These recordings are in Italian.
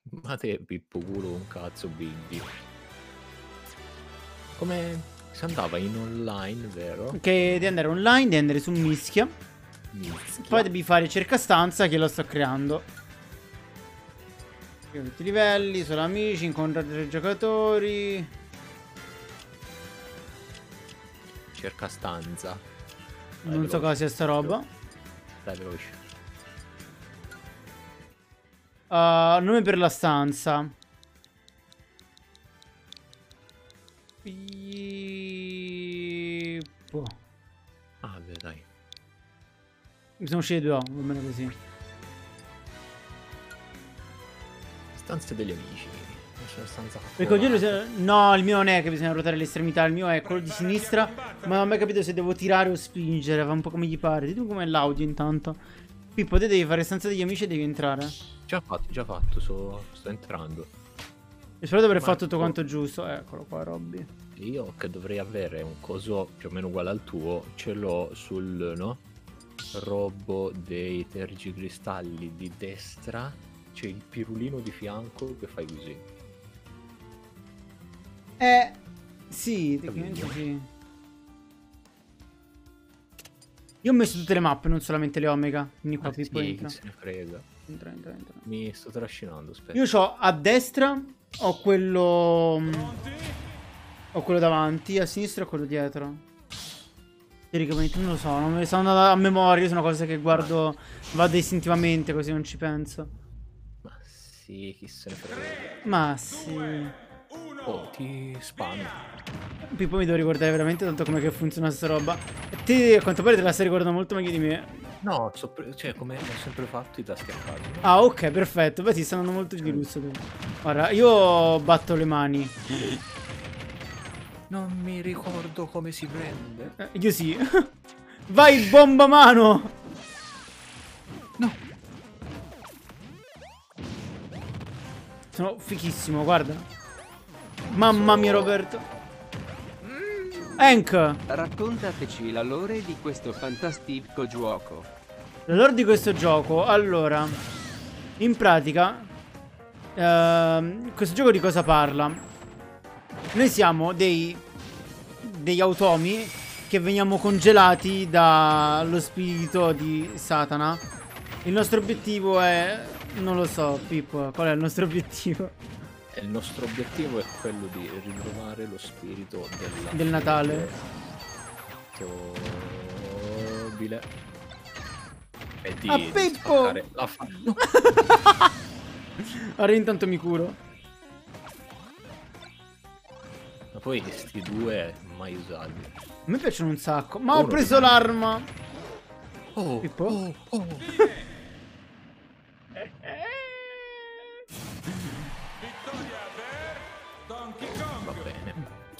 Ma te, Pippo culo, un cazzo, Bigby. Come si andava in online, vero? Che devi andare online, devi andare su Mischia. Mischia. Poi devi fare cerca stanza che lo sto creando. Tutti i livelli, solo amici, incontrare 3 giocatori. Cerca stanza. Dai, Non so veloce. cosa sia sta roba. Dai, veloce. Nome per la stanza. Pippo. Ah, beh, dai. Mi sono usciti 2 O, va bene così. Stanze degli amici. C'è una stanza Perché ognuno facoltata. no, il mio non è che bisogna ruotare l'estremità, il mio è quello di sinistra. Ma non ho mai capito se devo tirare o spingere, fa un po' come gli pare. Ditemi com'è l'audio intanto. Pippo, te devi fare stanza degli amici e devi entrare. Già fatto, sto entrando. E spero di aver fatto tutto Marco. quanto giusto. Eccolo qua, Robby. Io che dovrei avere un coso più o meno uguale al tuo, ce l'ho sul, no? Robo dei tergicristalli di destra, c'è il pirulino di fianco che fai così. Sì, tecnicamente Capito? sì. Io ho messo tutte le mappe, non solamente le Omega. Quindi qua Pippo Sì, entra. chi se ne frega. Entra. Mi sto trascinando, aspetta. Io c'ho a destra, ho quello... Ho quello davanti, a sinistra ho quello dietro. Teoricamente non lo so, non me ne sono andato a memoria, sono cose che guardo, vado istintivamente così non ci penso. Ma sì, chi se ne frega. Ma sì. Oh, ti spam. Pippo mi devo ricordare veramente tanto come che funziona sta roba. E te a quanto pare te la stai ricordando molto meglio di me. No, cioè come ho sempre fatto i tasti a caso. Ah ok, perfetto. Beh ti sta andando molto di lusso tu. Guarda, io batto le mani. Non mi ricordo come si prende. Io sì. Vai bomba mano. No. Sono fichissimo, guarda. Mamma mia Roberto. Hank. Raccontateci la lore di questo fantastico gioco. La lore di questo gioco, allora, in pratica, questo gioco di cosa parla? Noi siamo degli automi che veniamo congelati dallo spirito di Satana. Il nostro obiettivo è, non lo so, Pippo, qual è il nostro obiettivo? Il nostro obiettivo è quello di ritrovare lo spirito Del Natale. Tobile. E di Ah, Pippo! spaccare la no. Ora intanto mi curo. Ma poi questi due mai usati. A me piacciono un sacco. Ma ho Uno preso rimane. l'arma. Oh, Pippo? oh. Va bene.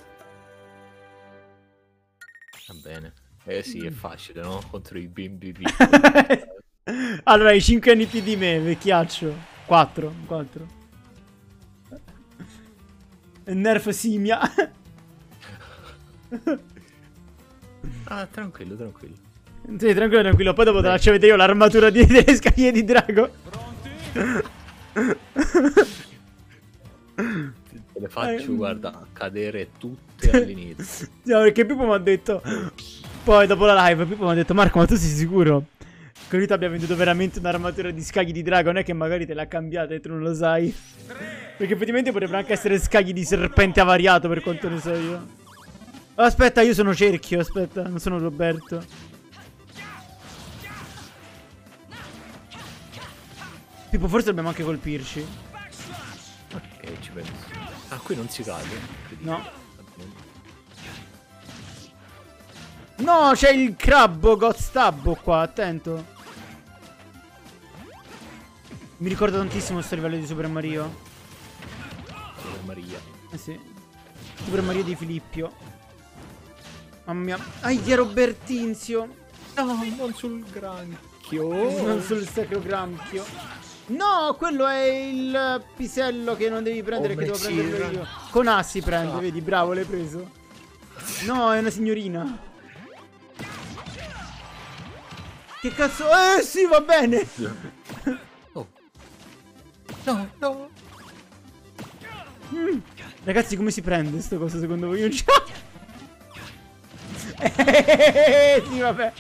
Va bene. Eh sì, è facile, no? Contro i bimbi piccoli. Allora, hai 5 anni più di me, vecchiaccio. 4. Nerf simia. Ah, tranquillo. Sì, tranquillo. Poi dopo te la faccio vedere io l'armatura delle scaglie di drago. Te le faccio, guarda, cadere tutte all'inizio. No, perché Pippo mi ha detto... Poi dopo la live Pippo mi ha detto: Marco, ma tu sei sicuro che lui ti abbia venduto veramente un'armatura di scagli di drago? Non è che magari te l'ha cambiata e tu non lo sai? Perché effettivamente potrebbero anche essere scagli di serpente avariato, per quanto ne so io. Aspetta, io sono cerchio, aspetta, non sono Roberto. Pippo, forse dobbiamo anche colpirci. Ok, ci penso. Ah, qui non si cade. No. No, c'è il crabbo Godstabbo qua, attento. Mi ricorda tantissimo sto livello di Super Mario. Maria. Eh sì. Super Mario di Filippio. Mamma mia. Aia, Robertinzio. No, non sul granchio. Non sul sacro granchio. No, quello è il pisello che non devi prendere, che devo prenderlo io. Con A si prende, vedi, bravo, l'hai preso. No, è una signorina. Che cazzo? Sì, va bene. Oh. No. Ragazzi, come si prende sta cosa secondo voi? Io non ci... Sì, vabbè.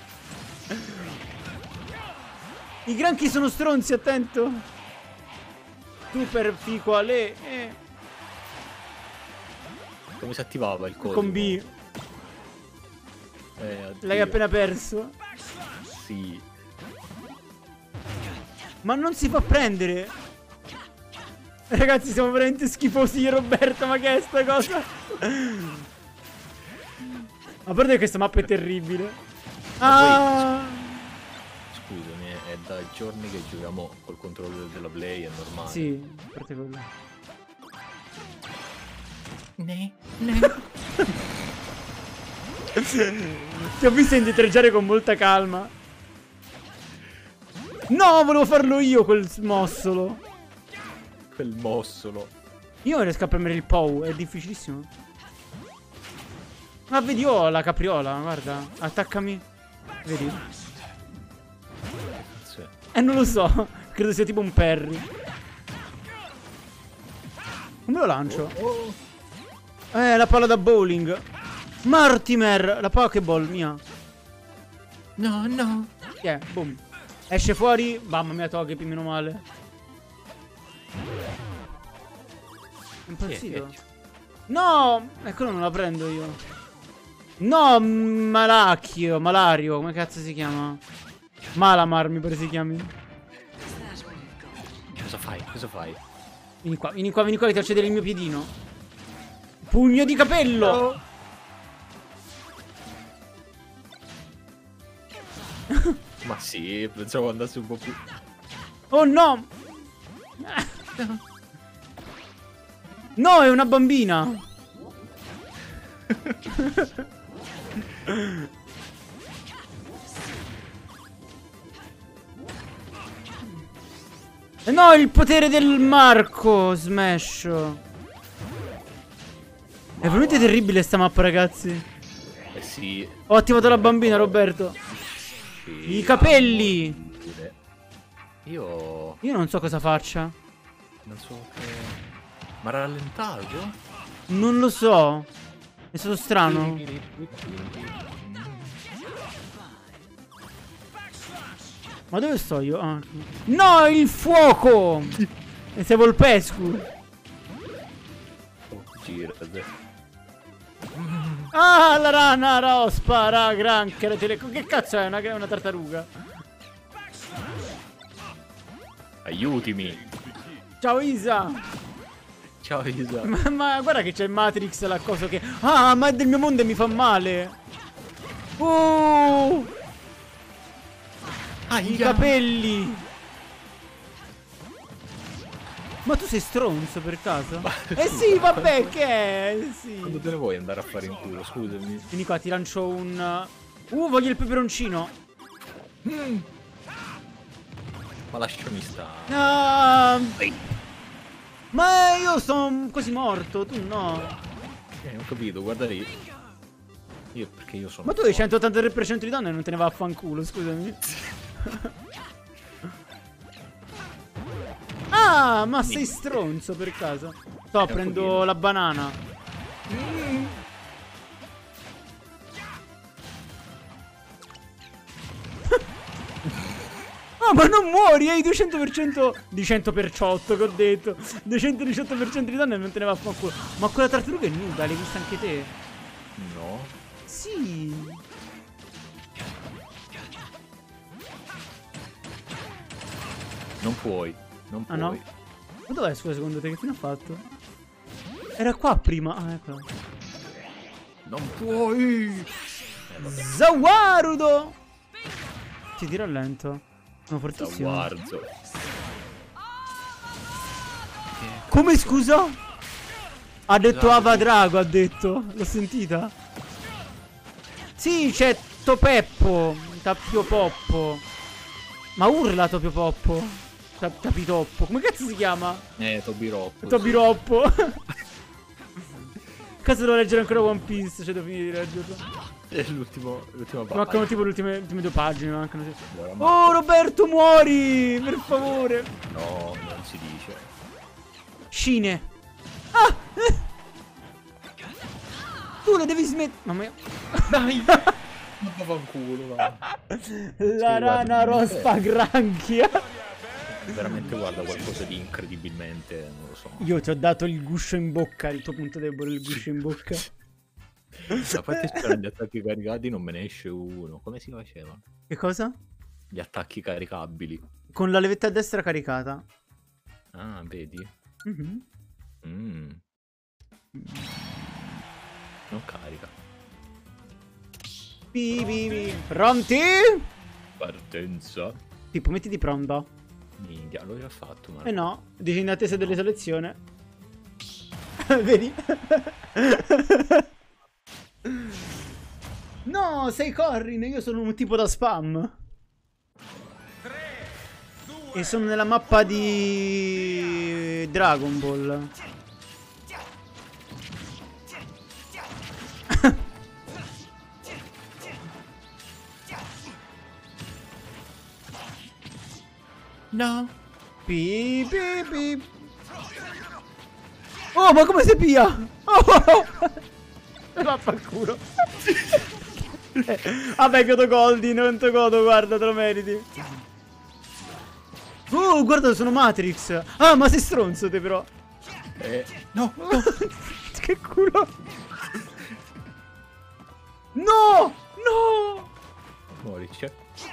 I granchi sono stronzi, attento. Super fico Ale. Come si attivava il coso? Con B. L'hai appena perso. Sì. Ma non si fa prendere. Ragazzi, siamo veramente schifosi io e Roberto. Ma che è sta cosa? A parte che questa mappa è terribile. Scusami, è da giorni che giochiamo col controller della Play, è normale. Sì, a parte quello. Ti ho visto indietreggiare con molta calma. No, volevo farlo io quel mossolo. Quel mossolo. Io riesco a premere il POW, è difficilissimo. Ma vedi, ho la capriola, guarda. Attaccami. Vedi? Sì. Non lo so. Credo sia tipo un parry. Come lo lancio? La palla da bowling. Mortimer, la Pokéball mia. No. Boom. Esce fuori. Mamma mia, Togepi, meno male. È impazzito. No! Quello non la prendo io. No, Malario, come cazzo si chiama? Malamar mi pare si chiami. Cosa fai? Vieni qua, vieni qua che ti faccio vedere il mio piedino. Pugno di capello! Ma sì, pensavo andasse un po' più. Oh no! No, è una bambina! No, il potere del Marco Smash. È veramente terribile sta mappa, ragazzi. Sì. Ho attivato la bambina, Roberto. Sì. I capelli. Io non so cosa faccia. non so che... Ma rallentato? Non lo so. È stato strano. Ma dove sto io? Ah. No, il fuoco! E sei Volpescu. Oh, girate. Ah, la rana rospa, granchia, che cazzo è? Una tartaruga. Aiutimi. Ciao Isa. Ciao Isa. Ma guarda che c'è Matrix, la cosa che... Ah, ma è del mio mondo e mi fa male. I capelli. Ma tu sei stronzo per caso? Sì, vabbè, che è? Sì. Quando te ne vuoi andare a fare in culo, scusami. Vieni qua, ti lancio un... voglio il peperoncino. Ma lasciami stare. Ma io sono quasi morto, tu no. Ho capito, guarda lì. Io perché io sono... Ma tu hai 183% di danno e non te ne va a fanculo, scusami. Ah, ma sei stronzo per caso. Prendo la banana. Ah, ma non muori, hai 200% di 100% che ho detto. 218% di danno e non te ne va a fanculo. Ma quella tartaruga è nuda, l'hai vista anche te? No. Sì. Non puoi. Non puoi. No? Ma dov'è, scusa, secondo te? Che fine ha fatto? Era qua prima. Ah, ecco. Non puoi. Zawarudo. Ti tira lento. Sono fortissimo. Zawarzo. Come, scusa? Ha detto Ava Drago, ha detto. L'ho sentita? Sì, c'è Topeppo. Tappio Poppo. Ma urla Topio Poppo. Tapitoppo. Come cazzo si chiama? Tobiroppo. Tobiroppo. Cazzo devo leggere ancora One Piece. Cioè devo finire di leggerlo. È l'ultima pagina. Mancano tipo le ultime 2 pagine. Mancano. Oh, Roberto, muori! Per favore. No, non si dice. Scine. Ah! Tu lo devi smettere. Mamma mia. Dai! Ma vaffanculo, va. La rana rospa granchia. Veramente guarda qualcosa di incredibilmente, non lo so. Io ti ho dato il guscio in bocca, il tuo punto debole, il guscio in bocca. A parte c'erano gli attacchi caricati, non me ne esce uno. Come si faceva? Che cosa? Gli attacchi caricabili. Con la levetta a destra caricata. Ah, vedi? Mhm. Non carica. Pronti? Partenza. Tipo, mettiti pronta. Minchia, l'ho già fatto, ma... Eh no, dici in attesa delle selezioni. Vedi? No, sei Corrin, io sono un tipo da spam. E sono nella mappa di Dragon Ball. No. Pi, pi, pi. Oh, ma come si pia? Oh! Vaffanculo. Vabbè, Kyoto Goldi, non te godo, guarda, te lo meriti. Oh, guarda, sono Matrix. Ah, ma sei stronzo te però. No. Che culo. No! No! Muori, c'è.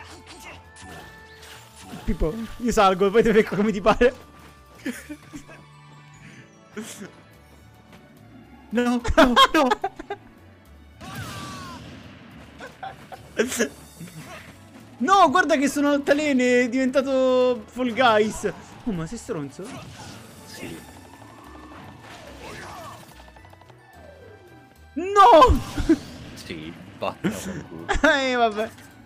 Pippo, io salgo, poi ti becco come ti pare. No, no, no. No, guarda che sono altalene, è diventato Fall Guys. Oh, ma sei stronzo? Sì. No! Sì, vattene con culo. Vabbè.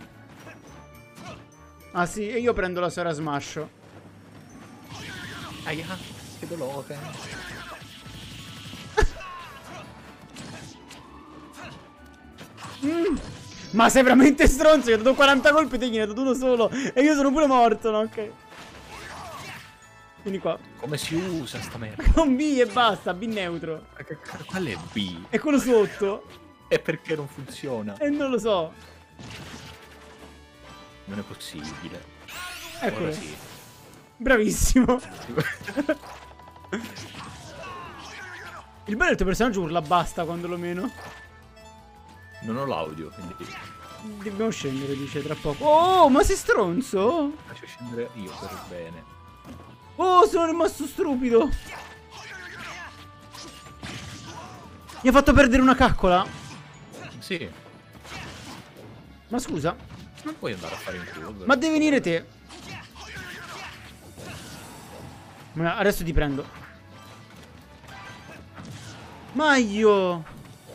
Ah sì, e io prendo la Sora Smash. Aia, che dolore. Ma sei veramente stronzo, io ho dato 40 colpi e te gliene ho dato uno solo. E io sono pure morto, no? Ok. Vieni qua. Come si usa sta merda? Con B e basta, B neutro. Qual è B? E quello sotto. E perché non funziona? E non lo so. Non è possibile. Eccolo. Ora sì. Bravissimo. Il bello è il tuo personaggio urla basta quando lo meno. Non ho l'audio, quindi Dobbiamo scendere, dice tra poco. Oh, ma sei stronzo? faccio scendere io per bene. Oh, sono rimasto stupido. Mi ha fatto perdere una caccola. Sì, Ma scusa, non puoi andare a fare in culo. ma devi venire te. Ma adesso ti prendo. Ma io.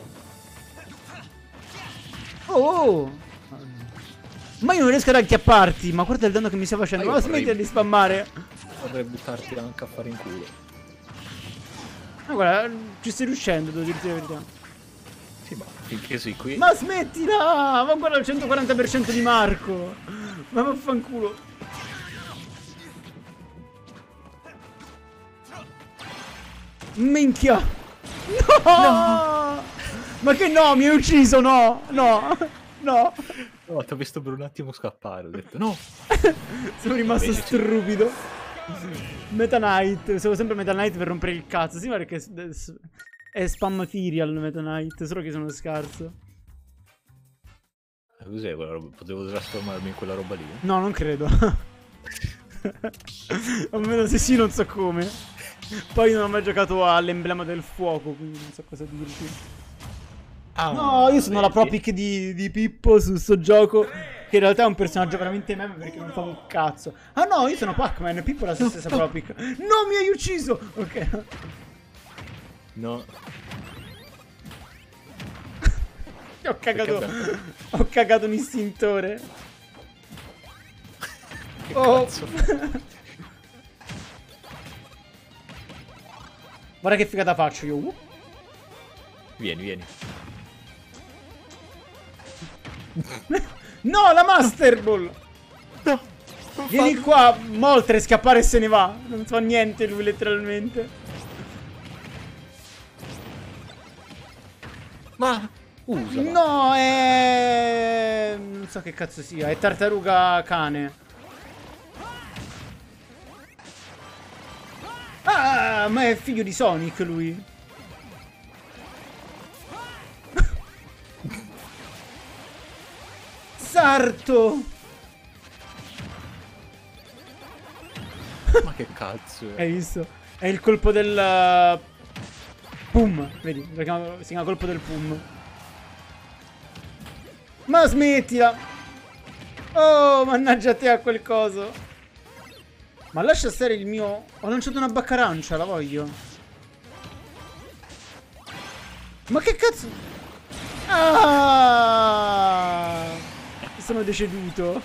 Oh. Ma io non riesco ad acchiapparti. Ma guarda il danno che mi stai facendo. Ma smetti di spammare. Vorrei buttarti anche a fare in culo. Ma guarda, ci stai riuscendo, devo dirti la verità. Sì, ma finché sei qui. Ma smettila! Ma guarda il 140% di Marco. Ma vaffanculo. Minchia. No! Ma che no, mi hai ucciso, no! No! No! No, ti ho visto per un attimo scappare. Ho detto no. Sono rimasto stupido. Meta Knight. Sono sempre Meta Knight per rompere il cazzo. Sì, guarda che è spam material Meta Knight. Solo che sono scarso. Cos'è quella roba? Potevo trasformarmi in quella roba lì? No, non credo. Almeno se sì, non so come. Poi non ho mai giocato all'emblema del fuoco, quindi non so cosa dirti. Ah, No, io sono la vedi? pro pick di Pippo su sto gioco. Che in realtà è un personaggio veramente meme perché non fa un cazzo. Ah no, io sono Pac-Man, Pippo è la sua stessa pro pick. No, mi hai ucciso! Ok. No. Ho cagato. Perché Ho cagato un istintore. Che Oh. cazzo? Guarda che figata faccio io. Vieni, vieni. No, la Master Ball! No. Vieni qua, Moltre, scappare e se ne va. Non fa niente lui letteralmente. Ma usala. No, è... non so che cazzo sia, è tartaruga cane. Ah, ma è figlio di Sonic lui. Sarto! Ma che cazzo è? Hai visto? È il colpo del... Pum, vedi, si chiama colpo del pum. Ma smettila! Oh, mannaggia a te a quel coso. Ma lascia stare il mio... Ho lanciato una baccarancia, la voglio. Ma che cazzo... Ah! Sono deceduto.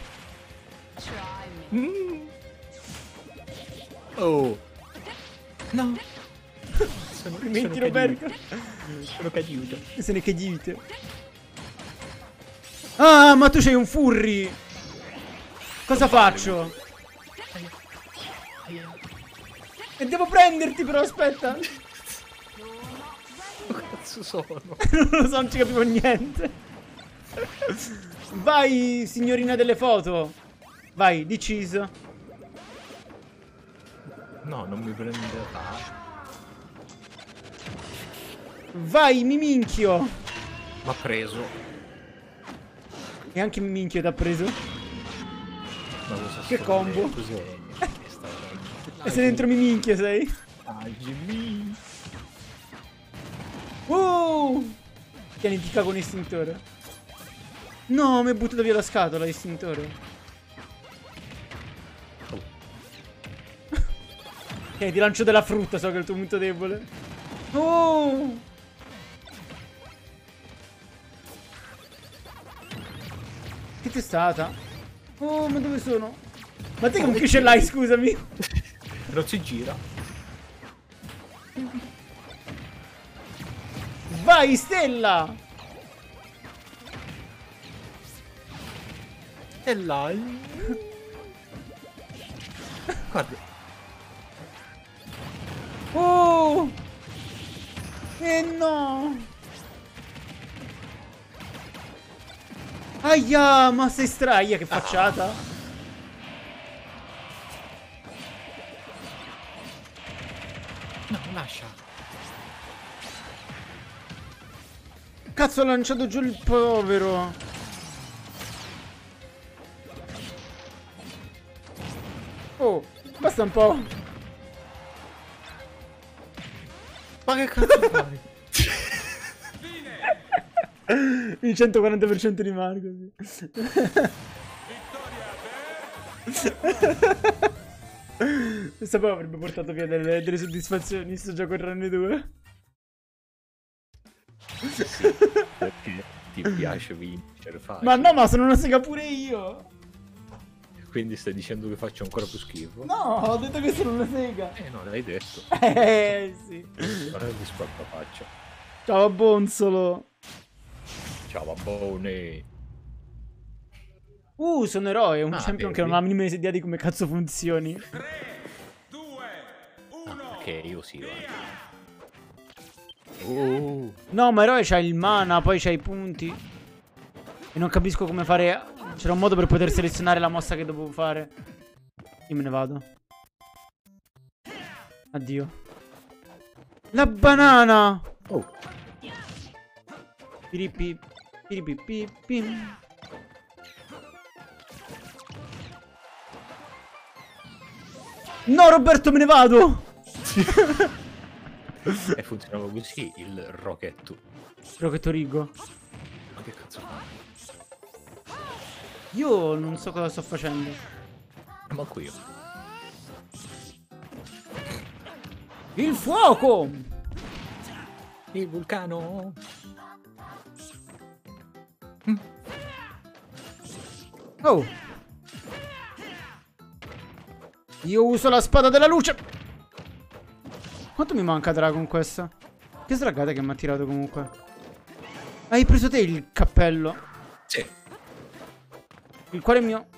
Oh. No. Sono Roberto. Sono caduto. Se ne caduto. Ah, ma tu sei un furry. Cosa faccio? E devo prenderti però, aspetta. Che cazzo sono? Non lo so, non ci capivo niente. Vai, signorina delle foto. Vai, deciso. No, non mi prenderà. Vai, mi minchio. M'ha preso. E anche mi minchio t'ha preso. Ma cosa Che combo. Cos'è? E se dentro mi minchia sei? Tieni, ti cago un estintore. No, mi hai buttato via la scatola, estintore. Ok, ti lancio della frutta, so che è il tuo punto debole. Oh! Che testata? Oh, ma dove sono? Ma te che ce l'hai, scusami? Non si gira. Vai, Stella! E là. Guarda. Oh! No! Aia, ma sei straia, che facciata! No, lascia. Cazzo, ho lanciato giù il povero! Oh, basta un po'! Ma che cazzo fai? Il 140% di Marco, sì. Sapevo avrebbe portato via delle soddisfazioni sto gioco in Run 2. Perché ti piace vincere facile. Ma no, ma sono una sega pure io! Quindi stai dicendo che faccio ancora più schifo? No, ho detto che sono una sega! No, l'hai detto. Sì. Guarda che squadra faccia. Ciao, Bonzolo! Ciao, babbone. Sono eroe, un Ah, champion vedi? che non ha la minima idea di come cazzo funzioni. 3, 2, 1. Ok, io sì, guarda. Oh. No, ma eroe c'ha il mana, poi c'ha i punti. E non capisco come fare. C'era un modo per poter selezionare la mossa che dovevo fare. Io me ne vado. Addio. La banana! Oh. Piripi. Piripipipi. No, Roberto, me ne vado! E funzionava così il rocchetto. Rocchetto Rigo. Ma che cazzo fa? Io non so cosa sto facendo. Manco io. Il fuoco! Il vulcano. Oh! Io uso la spada della luce! Quanto mi manca Dragon questa? Che sdragata che mi ha tirato comunque. Hai preso te il cappello? Sì. Il quale è mio?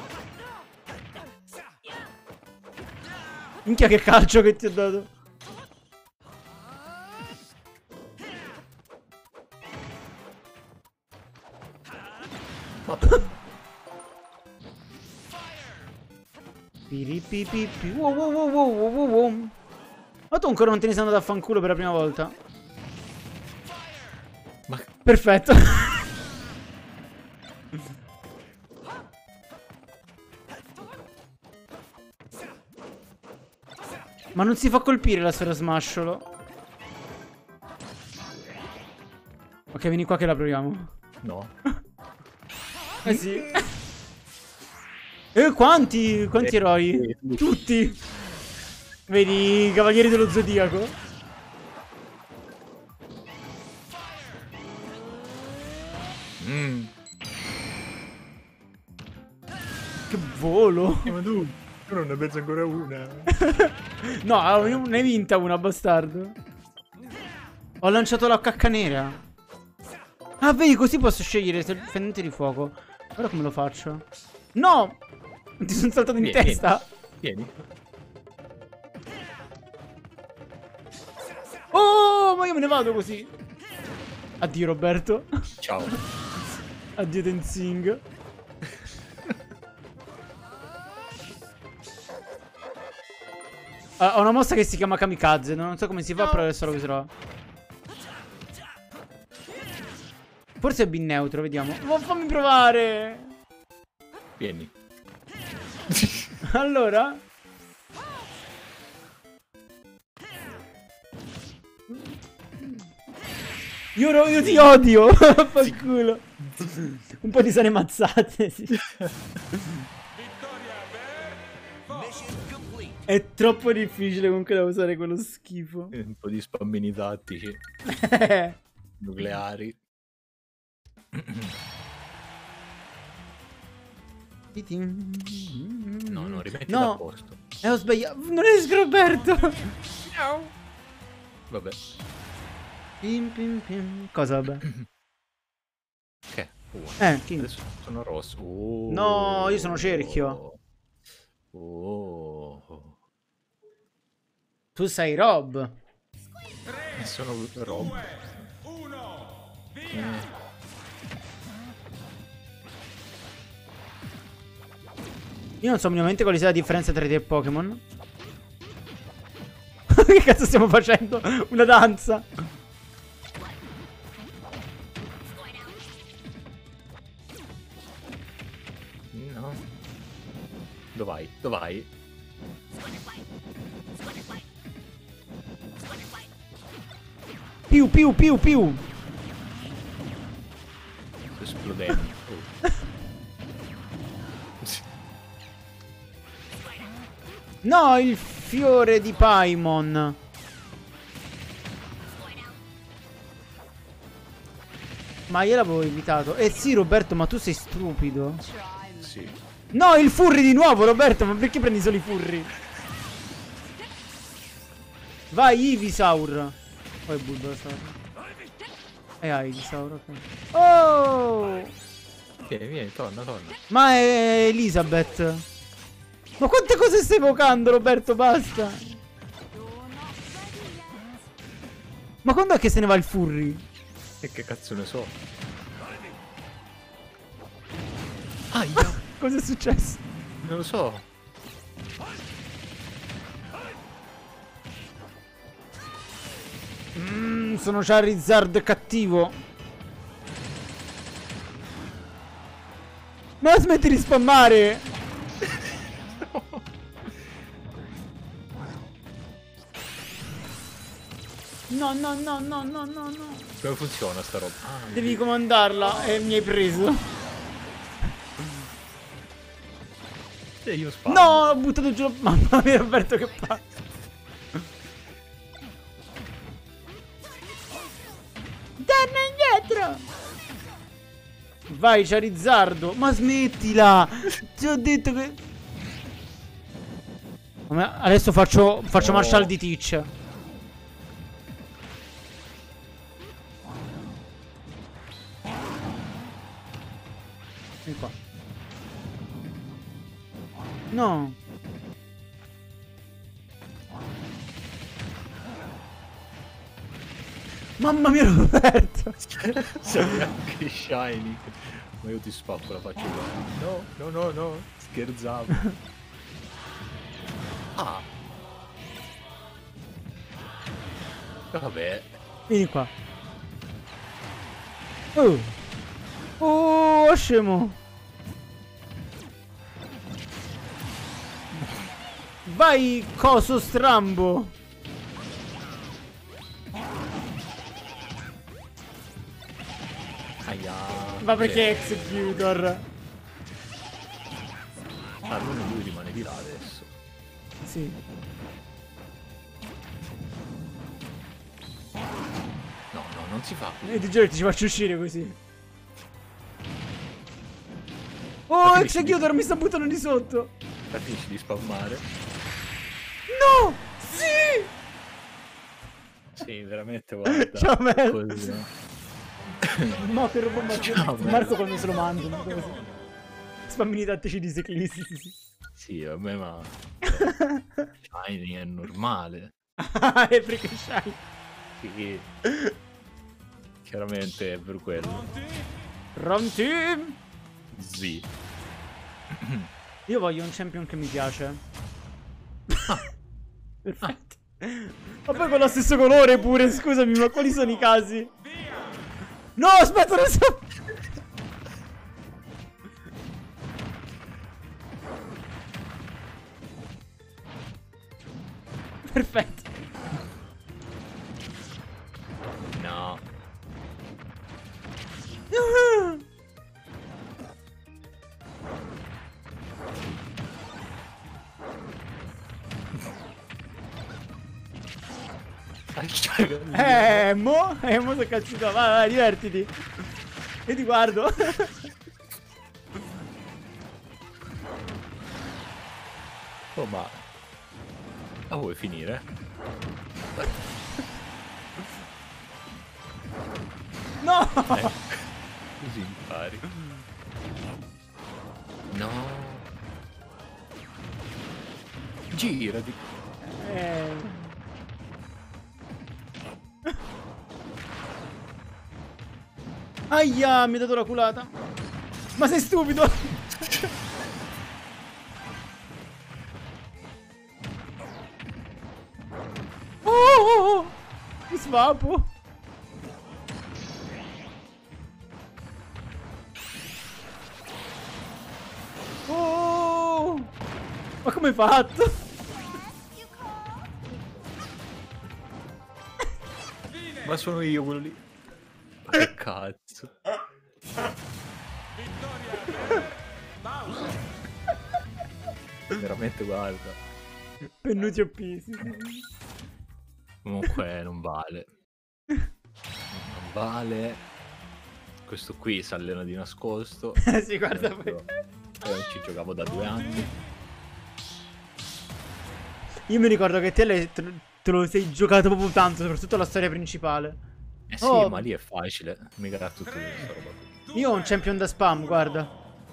Minchia che calcio che ti ho dato. Piripipipi. Wow, wow, wow, wow, wow, wow. Ma tu ancora non te ne sei andato a fanculo per la prima volta? Ma Perfetto. Ma non si fa colpire la sfera smasciolo. Ok, vieni qua che la proviamo. no. Eh sì. Quanti eroi? Tutti. Vedi i cavalieri dello zodiaco? Che volo. Ma tu non ne pensi ancora una. No, ne hai vinta una, bastardo. Ho lanciato la cacca nera. Ah, vedi, così posso scegliere il fendente di fuoco. Ora come lo faccio? No! Ti sono saltato in Vieni, testa. Vieni. Oh, ma io me ne vado così. Addio, Roberto. Ciao. Addio, Tenzing. Ho una mossa che si chiama Kamikaze. Non so come si fa, però adesso lo userò. Forse è bin neutro, vediamo. Ma fammi provare. Vieni. Allora. Io ti odio. Fanculo. Un po' di sane mazzate, sì. È troppo difficile comunque da usare quello schifo. Un po' di spammini tattici. Nucleari. No, no, rimettilo a posto. Ho sbagliato. Non è Roberto. Vabbè. Pim, pim, pim. Cosa, vabbè? Che? Chi? Adesso sono rosso. No, io sono cerchio. Tu sei Rob. Sono Rob. 1, via! Io non so minimamente quale sia la differenza tra i due Pokémon. Che cazzo stiamo facendo? Una danza. No. Dov'hai? Dov'hai? Più, più, più, più. Sto esplodendo. No, il fiore di Paimon. Ma io l'avevo evitato. Eh sì, Roberto, ma tu sei stupido. Sì. No, il furry di nuovo, Roberto. Ma perché prendi solo i furry? Vai, Ivysaur. Poi Bulbasaur. Ivysaur, ok. Oh! Vieni, vieni, torna, torna. Ma è Elisabeth. Ma quante cose stai evocando, Roberto? Basta. Ma quando è che se ne va il furry? E che cazzo ne so? Aia! Cosa è successo? Non lo so. Sono Charizard cattivo. Ma smetti di spammare. No, no, no, no, no, no, no. Come funziona sta roba? Ah, Devi comandarla e mi hai preso. e io sparo. No, ho buttato giù. Mamma mia, Roberto, che fa? Torna indietro. Vai, Charizardo. Ma smettila. Ti ho detto che... Adesso faccio Marshall di Teach. Vieni qua. No. Mamma mia, Roberto. Sei anche shiny. Ma io ti spappo la faccia qua. No. Scherzavo. Ah. Vabbè. Vieni qua. Oh, scemo. Vai, coso strambo. Aia. Ma perché Executor? Almeno lui rimane di là adesso. Sì. No, non si fa. E ti giuro che ti faccio uscire così. Ma Oh, finisci Executor mi sta buttando di sotto. Finisci di spammare. No! Sì! Sì, veramente, guarda. Ciao, Mel. Così. No, che roba Ciao, Mel. Marco quando se lo mangiano. Spammini tattici di seclissi. Sì, vabbè, ma Shiny è normale. Ah, è perché Shiny. Sì. Chiaramente è per quello. Rom team. Sì. Io voglio un champion che mi piace. Perfetto. Ma poi con lo stesso colore pure, scusami, ma quali sono i casi? No, aspetta, non so. Perfetto. No. Mo sei cazzuto, vai, divertiti. Io ti guardo. Oh, ma vuoi finire? No! Così impari. No. Girati. Aia, mi ha dato la culata. Ma sei stupido? Oh! Mi svapo. Oh! Ma come hai fatto? Ma sono io quello lì. Ma che cazzo. Veramente, guarda. Pennuti OP, sì. Comunque non vale. Non vale. Questo qui si allena di nascosto. Sì, guarda poi. Non ci giocavo da 2 anni. Io mi ricordo che te lo sei giocato proprio tanto, soprattutto la storia principale. Eh sì, Oh. ma lì è facile. Mica tutto questa roba qui. Io ho un champion da spam, guarda.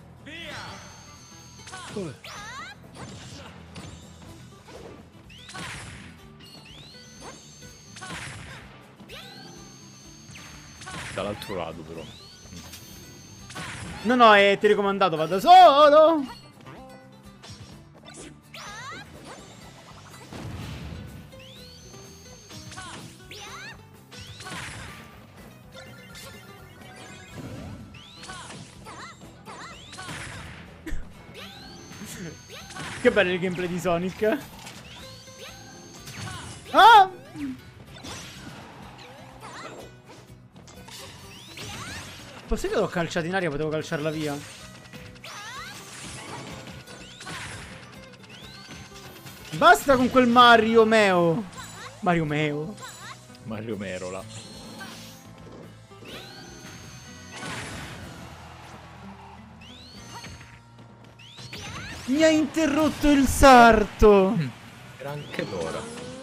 Dall'altro lato però. No, è telecomandato, vado solo. Che bello il gameplay di Sonic. Ah! Forse che l'ho calciato in aria, potevo calciarla via. Basta con quel Mario Meo. Mario Meo. Mario Merola. Mi ha interrotto il sarto. Era anche l'ora.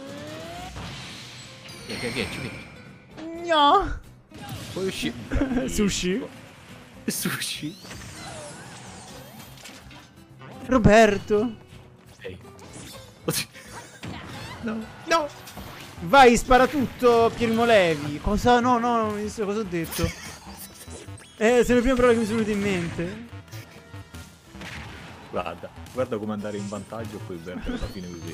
Che No. puoi uscire. Sushi. Sushi. Roberto. Ehi. Oddio. No. No. Vai, spara tutto, Pierimo Levi. Cosa? No, non mi so cosa ho detto. Sono le prime parole che mi sono venute in mente. Guarda come andare in vantaggio e poi perdere alla fine così.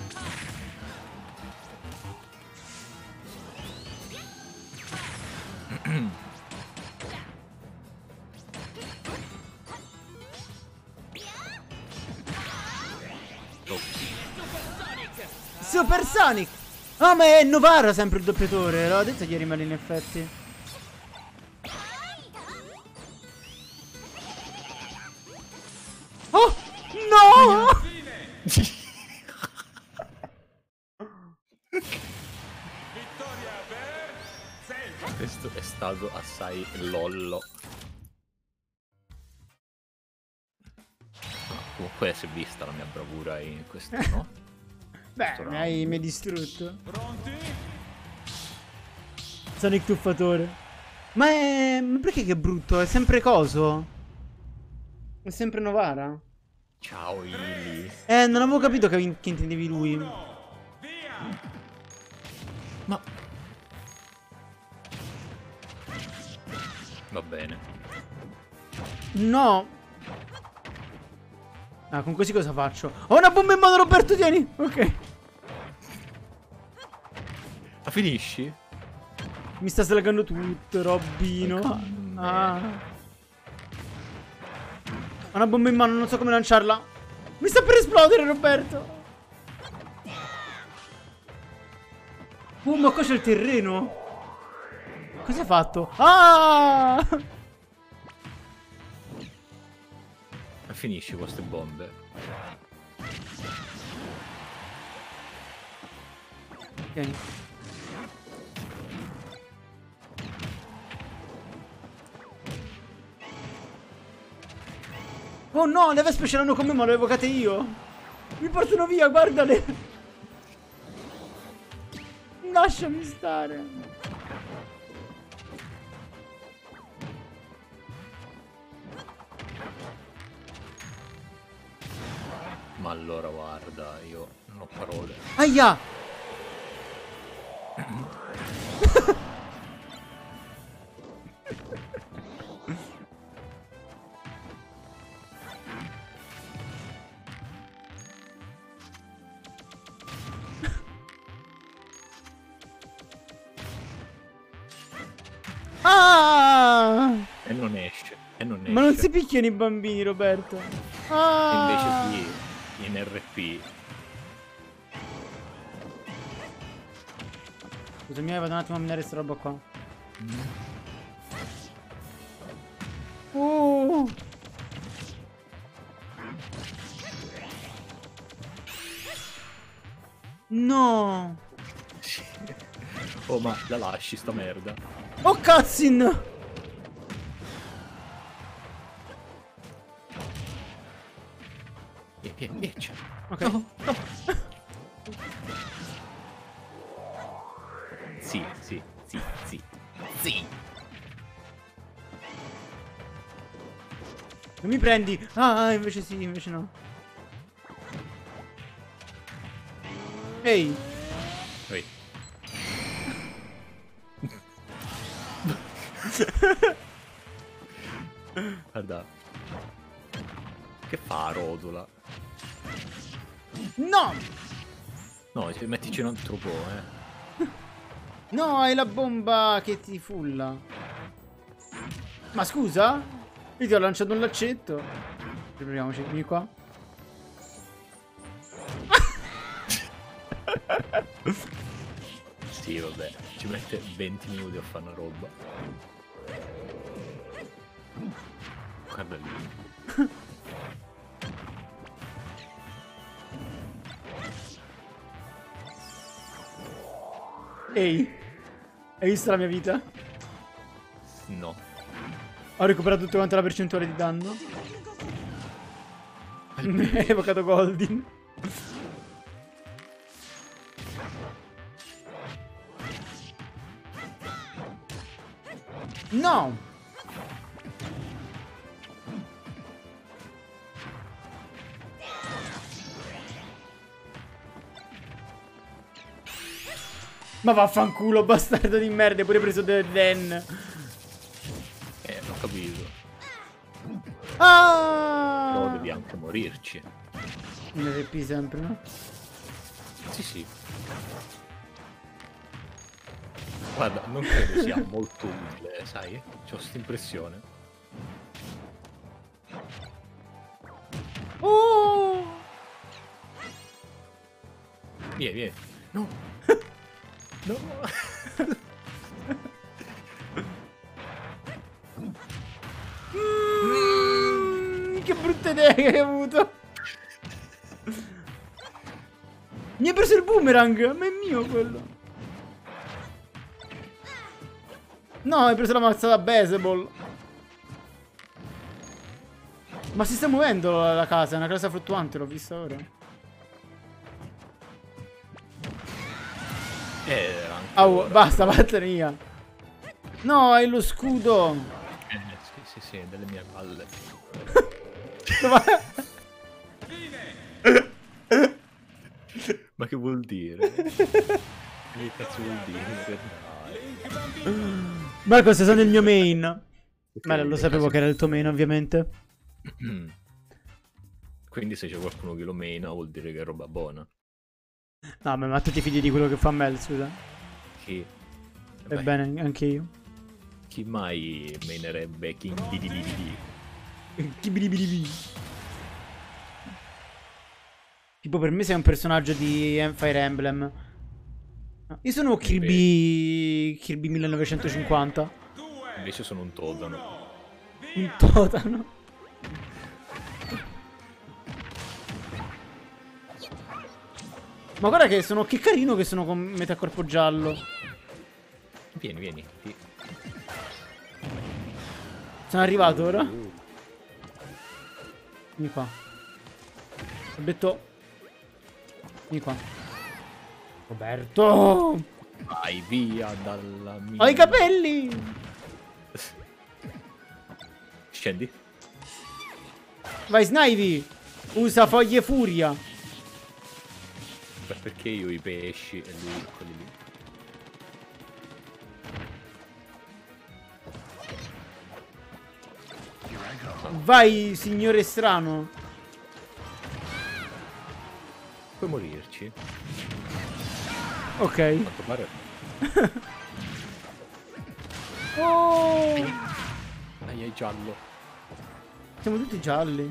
Super Sonic! Ah, ma è Novara sempre il doppiatore. L'ho detto ieri, ma in effetti. Oh! No! Vittoria per Zelda. Questo è stato assai lollo. Comunque si è vista la mia bravura in questo, no? Beh, mi hai distrutto. Pronti? Sonic tuffatore. Ma perché che brutto? È sempre coso? È sempre Novara? Ciao Ili. Non avevo capito che intendevi lui. Via! Ma... Va bene. No. Ah, con così cosa faccio? Ho una bomba in mano, Roberto, tieni. Ok. Ma finisci? Mi sta slagando tutto, Robbino. Ah. Ho una bomba in mano, non so come lanciarla. Mi sta per esplodere, Roberto. Ma qua c'è il terreno. Cosa ha fatto? Ah! Ma finisci queste bombe? Ok. Oh no, le vespe ce l'hanno con me, ma le ho evocate io. Mi portano via, guardale. Lasciami stare. Ma allora guarda, io non ho parole. Aia! Ah! E non esce, e non esce. Ma non si picchiano i bambini, Roberto. E Ah! invece sì, in RP. Scusami, vado un attimo a minare sta roba qua. No! Oh, ma la lasci sta merda. Oh, cutscene! C'è. Ok. No, no. Sì, sì, sì, sì, sì. Non mi prendi! Ah, invece sì, invece no. Ehi! Oi. Guarda. Che fa Rodola? No! No, mettici un altro po', No, è la bomba che ti fulla. Ma scusa? Io ti ho lanciato un laccetto. Riproviamoci, vieni qua. Sì, vabbè, ci mette 20 minuti a fare una roba. Guarda lì. Ehi, hai visto la mia vita? No. Ho recuperato tutta quanta la percentuale di danno. Mi hai evocato Goldin. No! Ma vaffanculo, bastardo di merda, hai pure preso del Den. Ho capito Però Ah! devi anche morirci. Un RP sempre, no? Sì, sì. Guarda, non credo sia molto utile, sai? C'ho questa impressione. Oh! Vieni, vieni. No. No. Che brutta idea che hai avuto. Mi hai preso il boomerang, ma è mio quello. No, hai preso la mazza da baseball. Ma si sta muovendo la casa, è una casa fluttuante, l'ho vista ora. Allora. Basta, vattene via. No, hai lo scudo. Sì, sì, sì, delle mie palle. Dov'è? Ma che vuol dire? Che cazzo vuol dire? Dai. Marco, sei nel mio main. Perché Ma lo vuol sapevo dire che era il tuo main, ovviamente. Quindi se c'è qualcuno che lo mena vuol dire che è roba buona. No, ma tu ti fidi di quello che fa Mel, scusa. Chi? Ebbene, anche io. Chi mai menerebbe King Dedede? Kibidibidi. Tipo per me sei un personaggio di Fire Emblem. No, io sono Kirby 1950. Invece sono un Todano. Un totano. Ma guarda che sono. Che carino che sono con metà corpo giallo. Vieni, vieni. Sono arrivato ora. Vieni qua. Ho detto. Vieni qua. Roberto. Vai via dalla mia... Ho i capelli. Scendi. Vai Snivy. Usa foglie furia. Perché io i pesci e lui quelli lì? Vai signore strano. Puoi morirci? Ok. Quanto pare... Oh. Dai, è giallo. Siamo tutti gialli.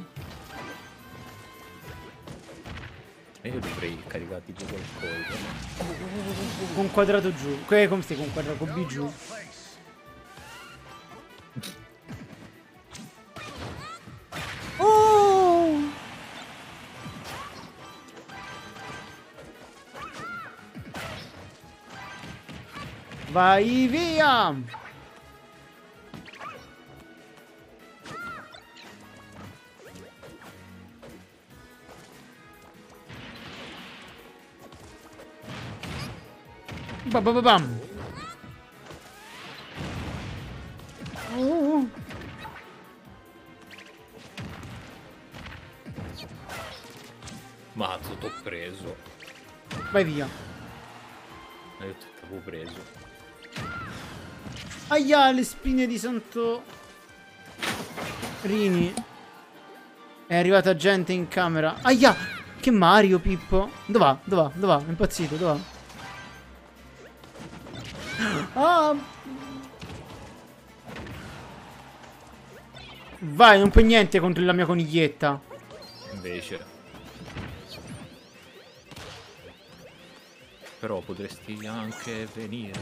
E io dovrei caricare tipo qualcosa. Con quadrato giù. Come stai con quadrato? Con B giù. Oh! Vai via! Bam bam bam. Oh. Mazzo, t'ho preso. Vai via. Io t'avevo preso. Aia, le spine di Santo Rini. È arrivata gente in camera. Aia, che Mario, Pippo. Dov'è? Dov'è? Dov'è? È impazzito, dov'è? Ah. Vai, non puoi niente contro la mia coniglietta. Invece. Però potresti anche venire.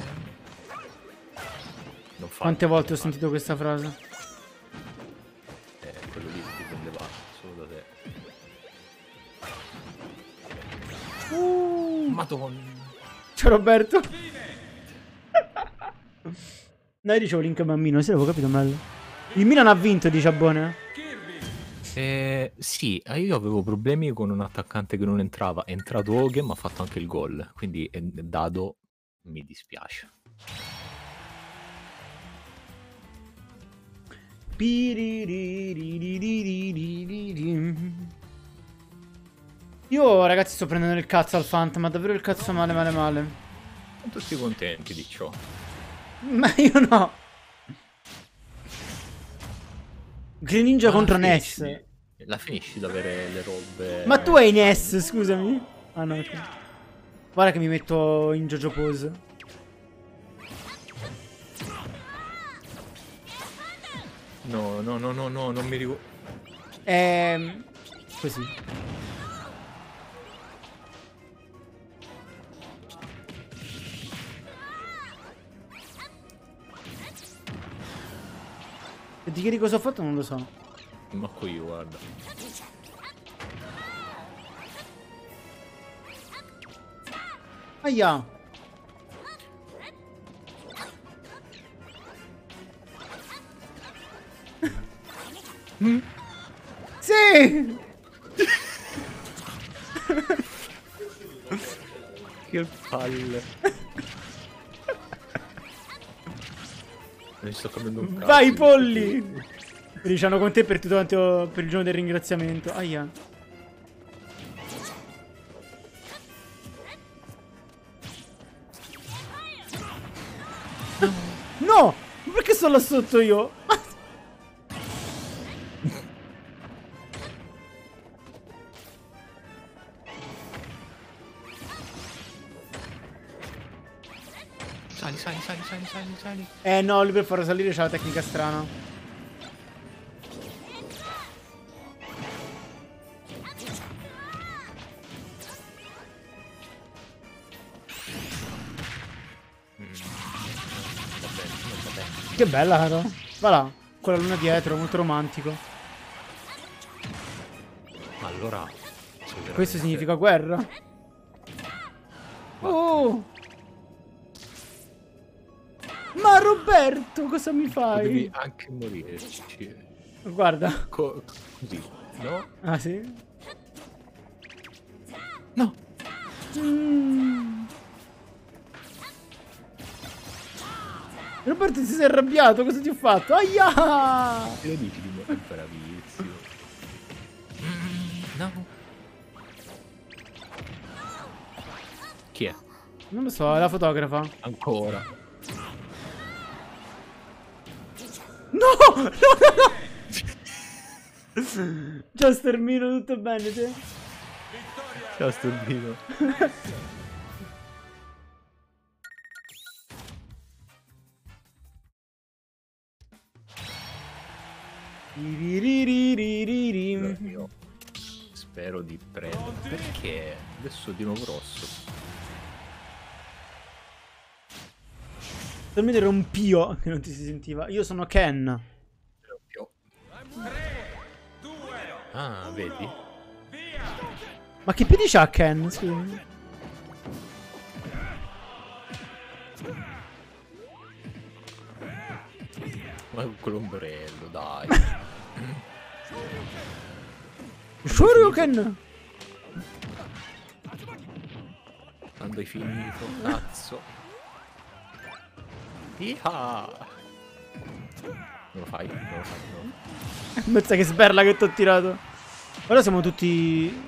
Non fa. Quante volte ho sentito questa frase? Quello lì dipendeva solo da te. Madonna. Ciao Roberto. Dai, dicevo link bambino, se l'avevo capito meglio. Il Milan ha vinto, dice Abone. Sì, io avevo problemi con un attaccante che non entrava. È entrato Oghe, ma ha fatto anche il gol. Quindi Dado mi dispiace. Io ragazzi sto prendendo il cazzo al Fant, ma davvero il cazzo male male male. Sono tutti contenti di ciò. Ma io no. Greninja Ma contro la Ness. finisci? La finisci ad avere le robe... Ma tu hai Ness, scusami. Ah no, ok. Guarda che mi metto in JoJo pose. No, no, no, no, no, non mi ricordo. Così. E di che cosa ho fatto non lo so. Manco io, guarda. Aia. Sì. Che palle. Mi sto cambiando un cazzo. Vai polli. Diciamo con te per tutto quanto per il giorno del ringraziamento. Aia. No! Ma perché sto là sotto io? Sali, sali, sali, sali, sali, sali. No, lui per farlo salire c'ha la tecnica strana. Che bella, caro. Va là, con la luna dietro, molto romantico. Allora... Questo significa guerra. Oh! Ma Roberto, cosa mi Devi fai? anche morirci. Guarda. Così, no? Ah, sì? No! Roberto si sei arrabbiato, cosa ti ho fatto? Aia! Te lo dici di me, è bravissimo. No. Chi è? Non lo so, è la fotografa. Ancora. No! No, no, no! Ciao Stermino, tutto bene te? Ciao Sturbino. Io spero di prendere. Perché? Adesso di nuovo rosso. Stermino era un pio che non ti si sentiva. Io sono Ken. Ah, vedi? Ma che piedi c'ha Ken? Scusami. Ma quell'ombrello, dai. Shoryuken! Quando hai finito, cazzo. Iha! Non lo fai, non lo fai, no. Mezza che sberla che t'ho tirato. Ora siamo tutti...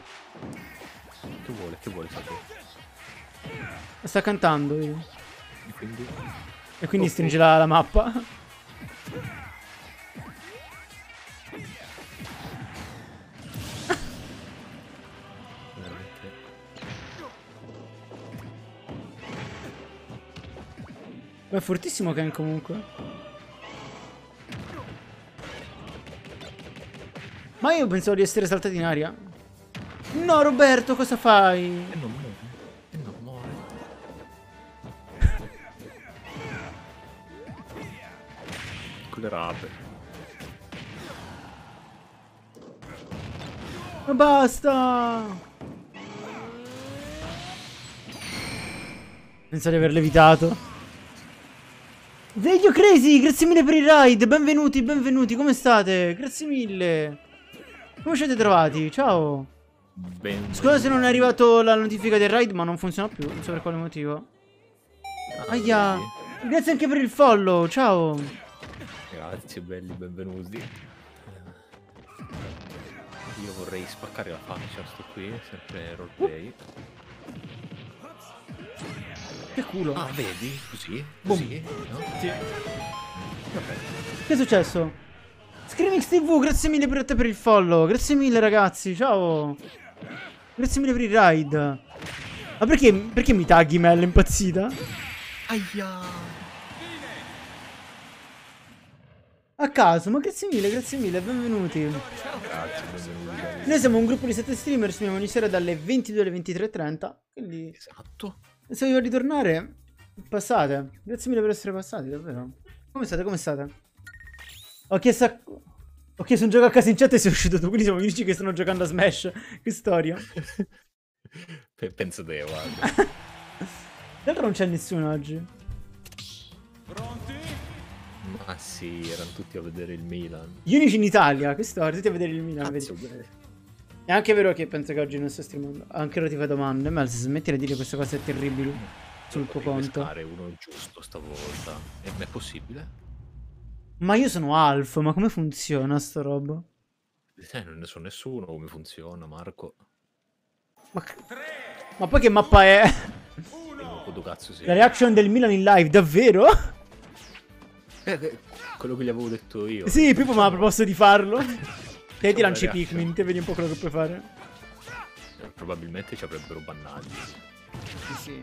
Che vuole sapere? Sta cantando io. Quindi... E quindi stringe la mappa. Veramente... Ma è fortissimo Ken comunque. Ma io pensavo di essere saltato in aria. No Roberto, cosa fai? E non muore. E non muore. Con le rape. Ma basta! Penso di averlo evitato. Veglio Crazy, grazie mille per il raid. Benvenuti, benvenuti, come state? Grazie mille. Come ci siete trovati? Ciao. Scusa se non è arrivato la notifica del raid, ma non funziona più. Non so per quale motivo. Aia. Grazie anche per il follow. Ciao. Grazie belli, benvenuti. Io vorrei spaccare la faccia, sto qui, sempre roleplay. Che culo. Ah, vedi? Così? Così? No? Sì. Vabbè. Che è successo? Screenix TV, grazie mille per te per il follow. Grazie mille ragazzi, ciao. Grazie mille per il ride. Ma perché mi tagli Mel, è impazzita? Aia. A caso, ma grazie mille, benvenuti. Grazie, benvenuti. Noi siamo un gruppo di 7 streamer, streamiamo ogni sera dalle 22 alle 23:30. Quindi Esatto. se voglio ritornare, passate. Grazie mille per essere passati, davvero. Come state? Ho chiesto un gioco a casa in chat e sei uscito tu, quindi siamo gli unici che stanno giocando a Smash. Che storia. Penso te, guarda. D'altro non c'è nessuno oggi. Pronti? Ma sì, erano tutti a vedere il Milan. Gli unici in Italia, che storia, tutti a vedere il Milan, vedi. Cazzo, beh. È anche vero che penso che oggi non sto streamando. Anche ora ti fai domande. Ma se smetti di dire queste cose terribili sul tuo Devo conto. pescare uno giusto stavolta. E è possibile? Ma io sono Alf, ma come funziona sta roba? Non ne so nessuno come funziona, Marco. Ma poi che mappa è? Quanto cazzo sei? La reaction del Milan in live, davvero? Quello che gli avevo detto io. Sì, Pippo mi ha proposto di farlo. Te ti la lanci reaction. Pikmin, te vedi un po' quello che puoi fare. Probabilmente ci avrebbero bannati. Sì.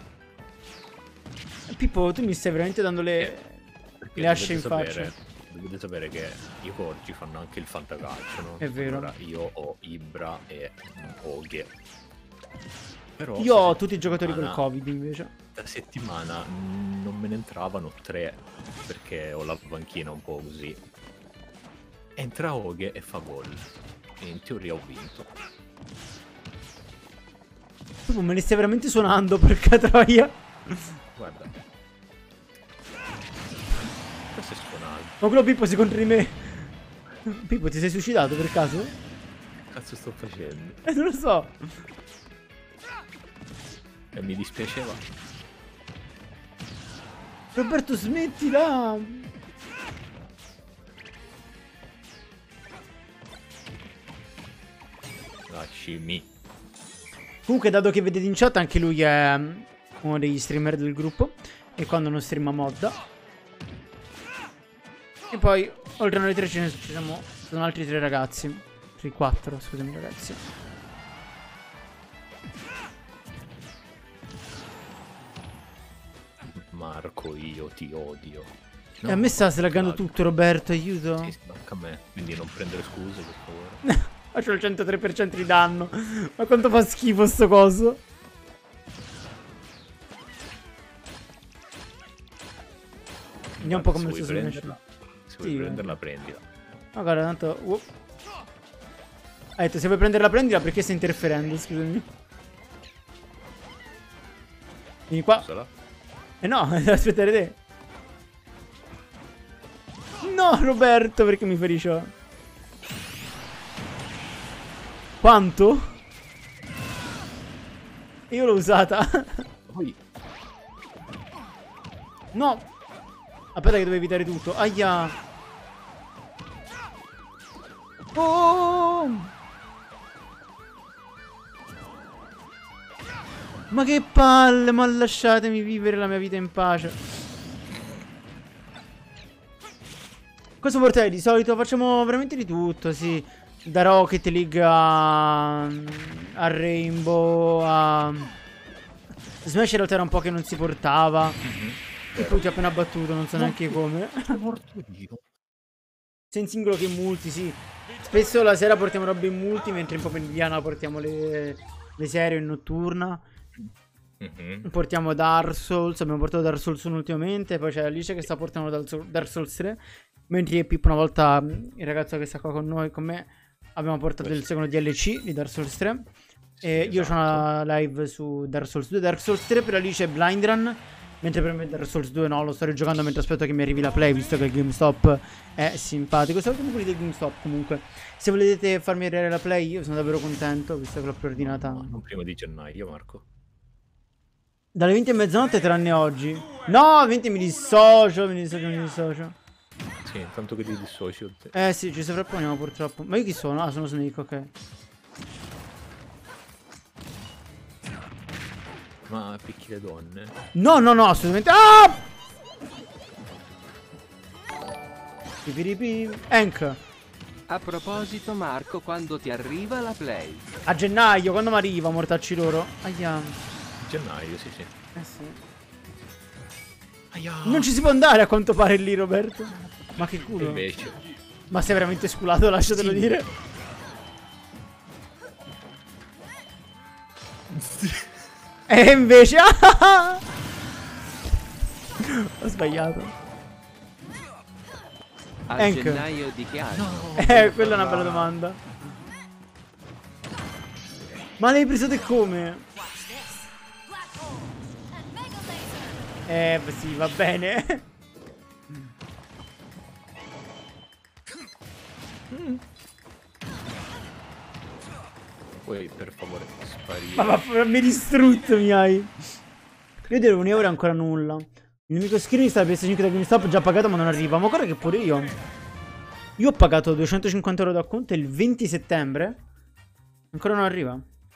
Pippo, tu mi stai veramente dando le asce in faccia. Dovete sapere che i Corgi fanno anche il fantacalcio, no? È vero. Allora, io ho Ibra e Oghe. Però Io ho tutti i giocatori col Covid invece. Da settimana non me ne entravano 3 perché ho la panchina un po' così. Entra Oghe e fa gol. E in teoria ho vinto. Pippo, me li stai veramente suonando, porca troia. Guarda. Questo è suonato. Ma quello Pippo si contro di me. Pippo, ti sei suicidato per caso? Che cazzo sto facendo? Non lo so. E mi dispiaceva. Roberto, smettila. Lasciami. Comunque, dato che vedete in chat, anche lui è uno degli streamer del gruppo. E quando non streama modda. E poi, oltre a noi tre, ci sono altri 3 ragazzi. 4, scusami ragazzi. Marco, io ti odio. E a me sta slaggando tutto, Roberto, aiuto. Sì, manca a me, quindi non prendere scuse, per favore. Faccio il 103% di danno. Ma quanto fa schifo sto coso. Andiamo un po' come se se vuoi sono prenderla, se vuoi Sì, prenderla, prendila. Ma guarda, tanto. Ha detto, se vuoi prenderla, prendila perché stai interferendo, scusami. Vieni qua. Scusala. No, devo aspettare te. No, Roberto, perché mi ferisci? Quanto? Io l'ho usata. Poi, No. Aspetta che devo evitare tutto. Aia. Oh. Ma che palle, ma lasciatemi vivere la mia vita in pace. Cosa portare di solito? Facciamo veramente di tutto, sì. Da Rocket League a Rainbow a Smash in realtà era un po' che non si portava. E poi ti ho appena battuto, non so neanche come. morto io. Sia in singolo che in multi, sì. Spesso la sera portiamo robe in multi, mentre in pomeridiana portiamo le serie in notturna. Portiamo Dark Souls, abbiamo portato Dark Souls 1 ultimamente, poi c'è Alice che sta portando Dark Souls 3. Mentre Pippo una volta, il ragazzo che sta qua con noi, con me, abbiamo portato il secondo DLC di Dark Souls 3. E io ho una live su Dark Souls 2, Dark Souls 3 per Alice è Blind Run. Mentre per me Dark Souls 2 no, lo sto rigiocando mentre aspetto che mi arrivi la play, visto che il GameStop è simpatico. Salutiamo quelli del GameStop comunque. Se volete farmi arrivare la play io sono davvero contento, visto che l'ho preordinata. No, non prima di gennaio, Marco. Dalle 20 a mezzanotte tranne oggi. No, 20 mi dissocio. Sì, intanto che ti dissocio. Sì, ci sovrapponiamo purtroppo. Ma io chi sono? Ah, sono Snake, ok. Ma picchi le donne? No, assolutamente. Ah! Pipiripi. Hank. A proposito, Marco, quando ti arriva la play? A gennaio, quando mi arriva, mortacci loro. Aia. Gennaio, sì, sì. Sì. Aia. Non ci si può andare a quanto pare lì, Roberto. Ma che culo. Invece. Ma sei veramente sculato, lasciatelo dire. E invece... Ho sbagliato. A Hank. gennaio di che anno? Quella è una bella domanda. Ma l'hai preso te come? Beh, sì, va bene. Puoi per favore sparire. Ma mi hai distrutto, mi hai. Io devo 1 euro e ancora nulla. Il nemico screen sta per PS5 da GameStop già pagato ma non arriva. Ma guarda che pure io. Io ho pagato 250 euro da conto il 20 settembre. Ancora non arriva.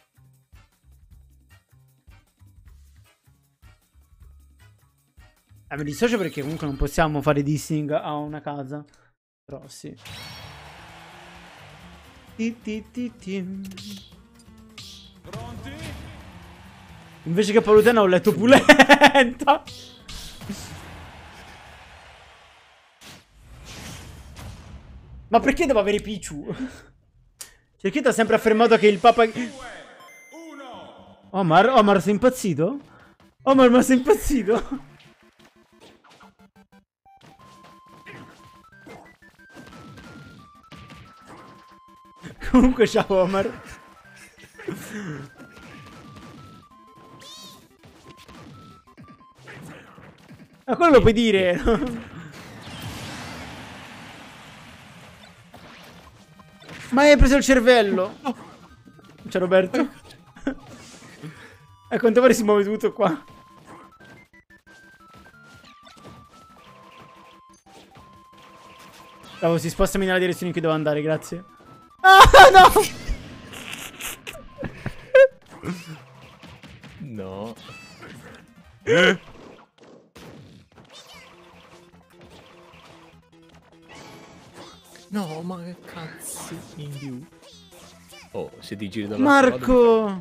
Mi dissocio perché comunque non possiamo fare dissing a una casa. Però sì. Pronti? Invece che Palutena ho letto Pulenta. Ma perché devo avere Pichu? Perché ti ha sempre affermato che il papa... 2, 1. Omar sei impazzito? Omar, ma sei impazzito? Comunque ciao Omar. Ma quello lo puoi dire. Ma hai preso il cervello. Ciao Roberto. A quanto pare si muove tutto qua. Bravo, si spostami nella direzione in cui devo andare, grazie. Ah, no! No. No, ma che cazzo in più. Oh, se ti giri dall'altro lato Marco!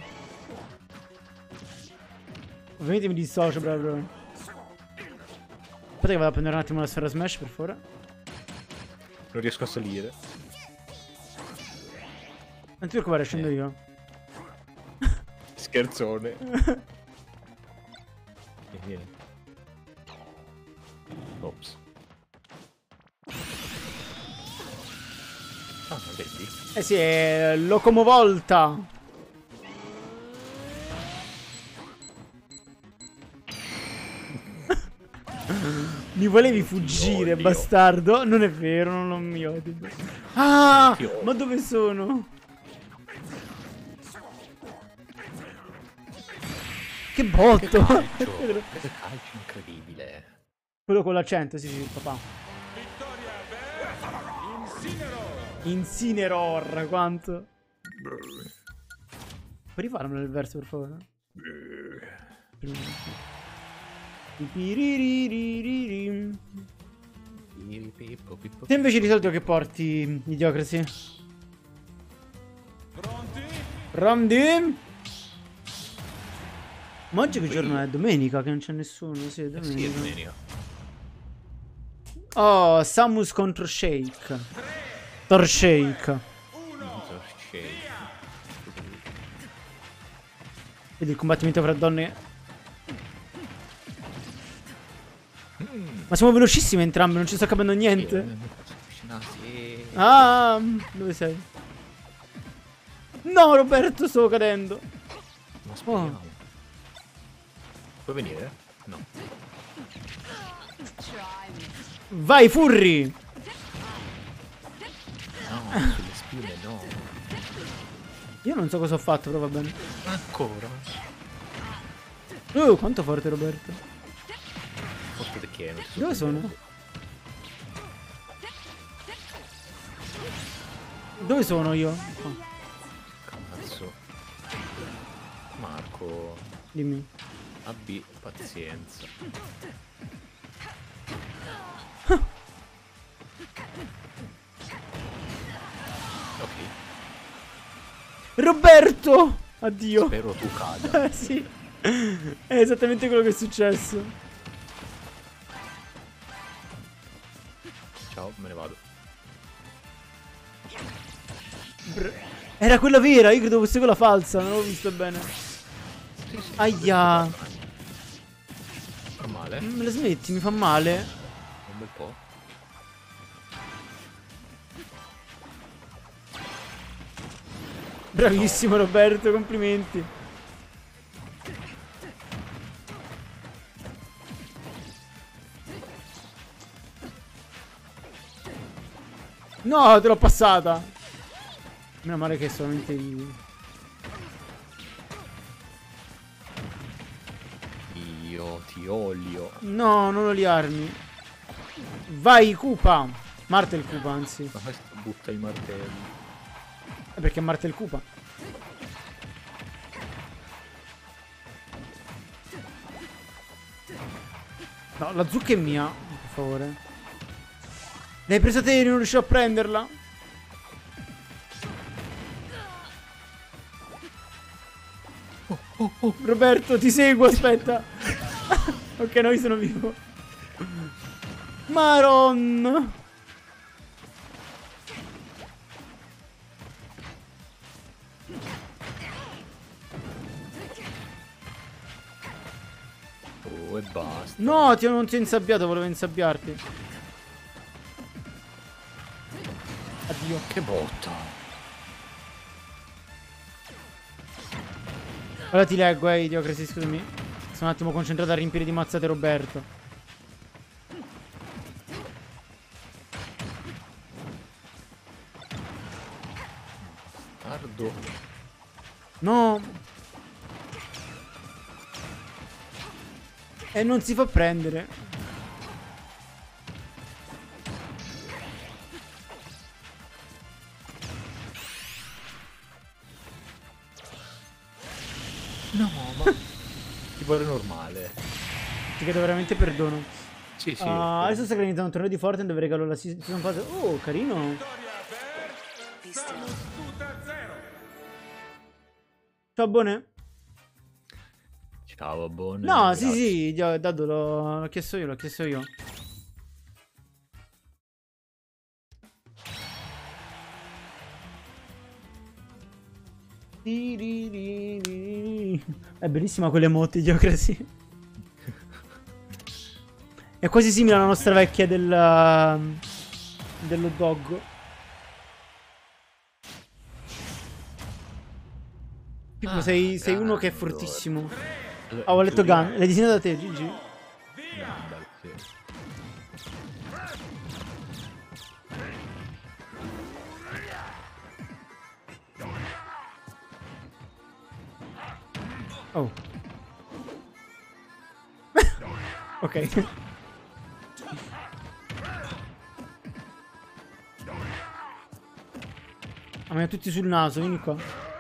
Ovviamente mi dissocio, bravo. Aspetta che vado a prendere un attimo la sfera Smash, per favore. non riesco a salire. Non ti preoccupare, scendo io. Scherzone. E vieni. Ops. Ah, vedi? Eh sì, è locomovolta. Mi volevi fuggire, Odio. bastardo. Non è vero, non mi odio. Ah, Ti odio. ma dove sono? Che botto. Che calcio incredibile. Quello con l'accento, sì, sì, il papà. Vittoria per Incineroar. Incineroar, quanto? Puoi rifarmelo il verso, per favore? Pipiriririm. Te invece di solito che porti, Idiocracy? Pronti? Ramdim? Ma oggi che giorno è? Domenica, che non c'è nessuno, sì, è Sì, è domenica. domenica. Oh, Samus contro Shake. Thor Shake. Vedi il combattimento fra donne. Ma siamo velocissimi entrambi, non ci sto capendo niente. Ah, dove sei? No, Roberto, stavo cadendo. Ma speriamo. Puoi venire? No. Vai, Furry! No, sulle spine no. Io non so cosa ho fatto, però va bene. Ancora? Quanto forte, Roberto. Forte di che? Dove sono? Dove sono io? Oh, Cazzo. Marco. dimmi. Abbi pazienza. Ok, Roberto! Addio. spero tu cada. Sì. È esattamente quello che è successo. Ciao, me ne vado. Era quella vera, io credevo fosse quella falsa, non l'ho vista bene. Sì, sì, Aia. fa male. Me la smetti, mi fa male. Un bel po'. Bravissimo Roberto, complimenti. No, te l'ho passata. Meno male che è solamente Io ti olio. No, non oliarmi. Vai Koopa. Martel Koopa, anzi. Ma questo butta i martelli. È perché è Martel Koopa. No, la zucca è mia, per favore. L'hai presa te, non riuscivo a prenderla. Roberto, ti seguo, aspetta. Ok, no, io sono vivo. Maron. Oh, e basta. No, non ti ho insabbiato, volevo insabbiarti. Addio. Che botta. Ora ti leggo, Idiocracy, scusami. Sono un attimo concentrato a riempire di mazzate Roberto. Tardo. No. E non si fa prendere. No, ma... Ti pare normale. Ti chiedo veramente perdono. Sì, sì. Adesso sta organizzando un torneo di Fortnite dove regalo la season pass. Oh, carino. Vittoria per Salustuta 0. Ciao, Bone. Ciao, buon. No, grazie. sì, Dado, l'ho chiesto io, l'ho chiesto io. È bellissima quell'emote, Idiocracy. È quasi simile alla nostra vecchia dello dog. Tipo, sei uno che è fortissimo. Allora, Ho in letto teoria- Gun. L'hai disegnato da te, Gigi? Gandalf, sì. Oh. Ok. Ah, ma tutti sul naso, vieni qua.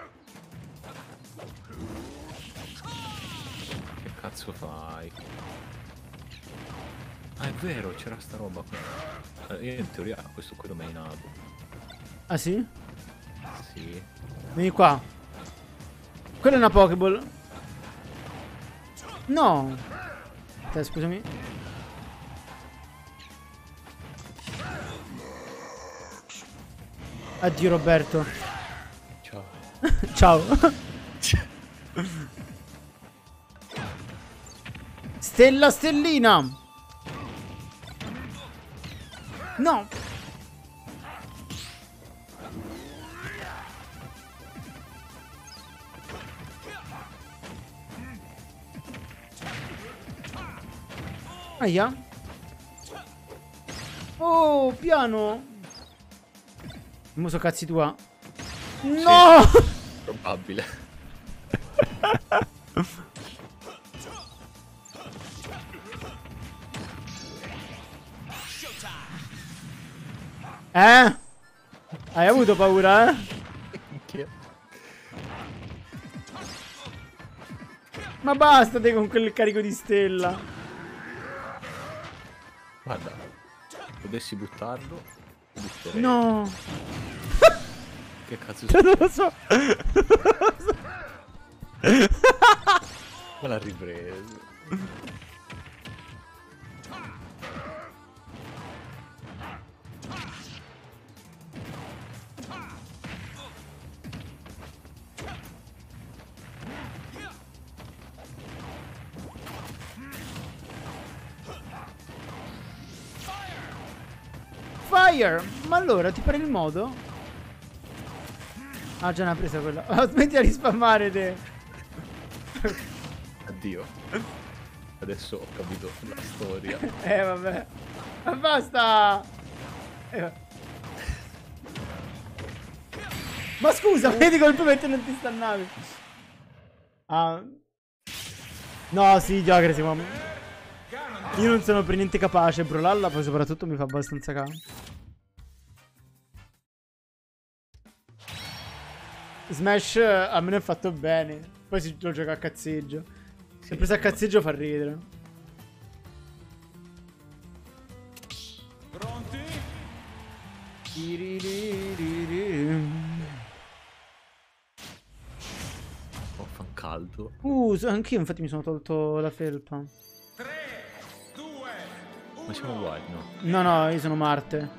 Che cazzo fai? Ah, è vero, c'era sta roba qua. Io in teoria questo qui l'ho mainato. Ah, sì? Sì. Vieni qua. Quella è una Pokéball. No. Aspetta, scusami. Addio Roberto. Ciao. Ciao. Stella stellina. No. Aia. Oh, piano. Mo so cazzi tua. No! Probabile. Hai avuto paura, eh? Ma basta te con quel carico di stella. Guarda. potessi buttarlo, butterei. No. Che cazzo Non lo so. me l'ha ripreso? Fire! Ma allora, ti pare il modo? Ah, già ne ha presa quella. Oh, smetti di spammare te. Addio. Adesso ho capito la storia. Vabbè. Ma basta! Ma scusa, vedi col tuo non ti stannavi. Ah. No, sì, Diocresi, ma... Io non sono per niente capace, Brawlhalla poi soprattutto mi fa abbastanza capo. Smash a me ne è fatto bene. Poi si lo gioca a cazzeggio. Se preso a cazzeggio fa ridere. Pronti? Oh, fa caldo. Anch'io infatti mi sono tolto la felpa. 3, 2, 1. Ma siamo uguali, no? No, no, io sono Marte.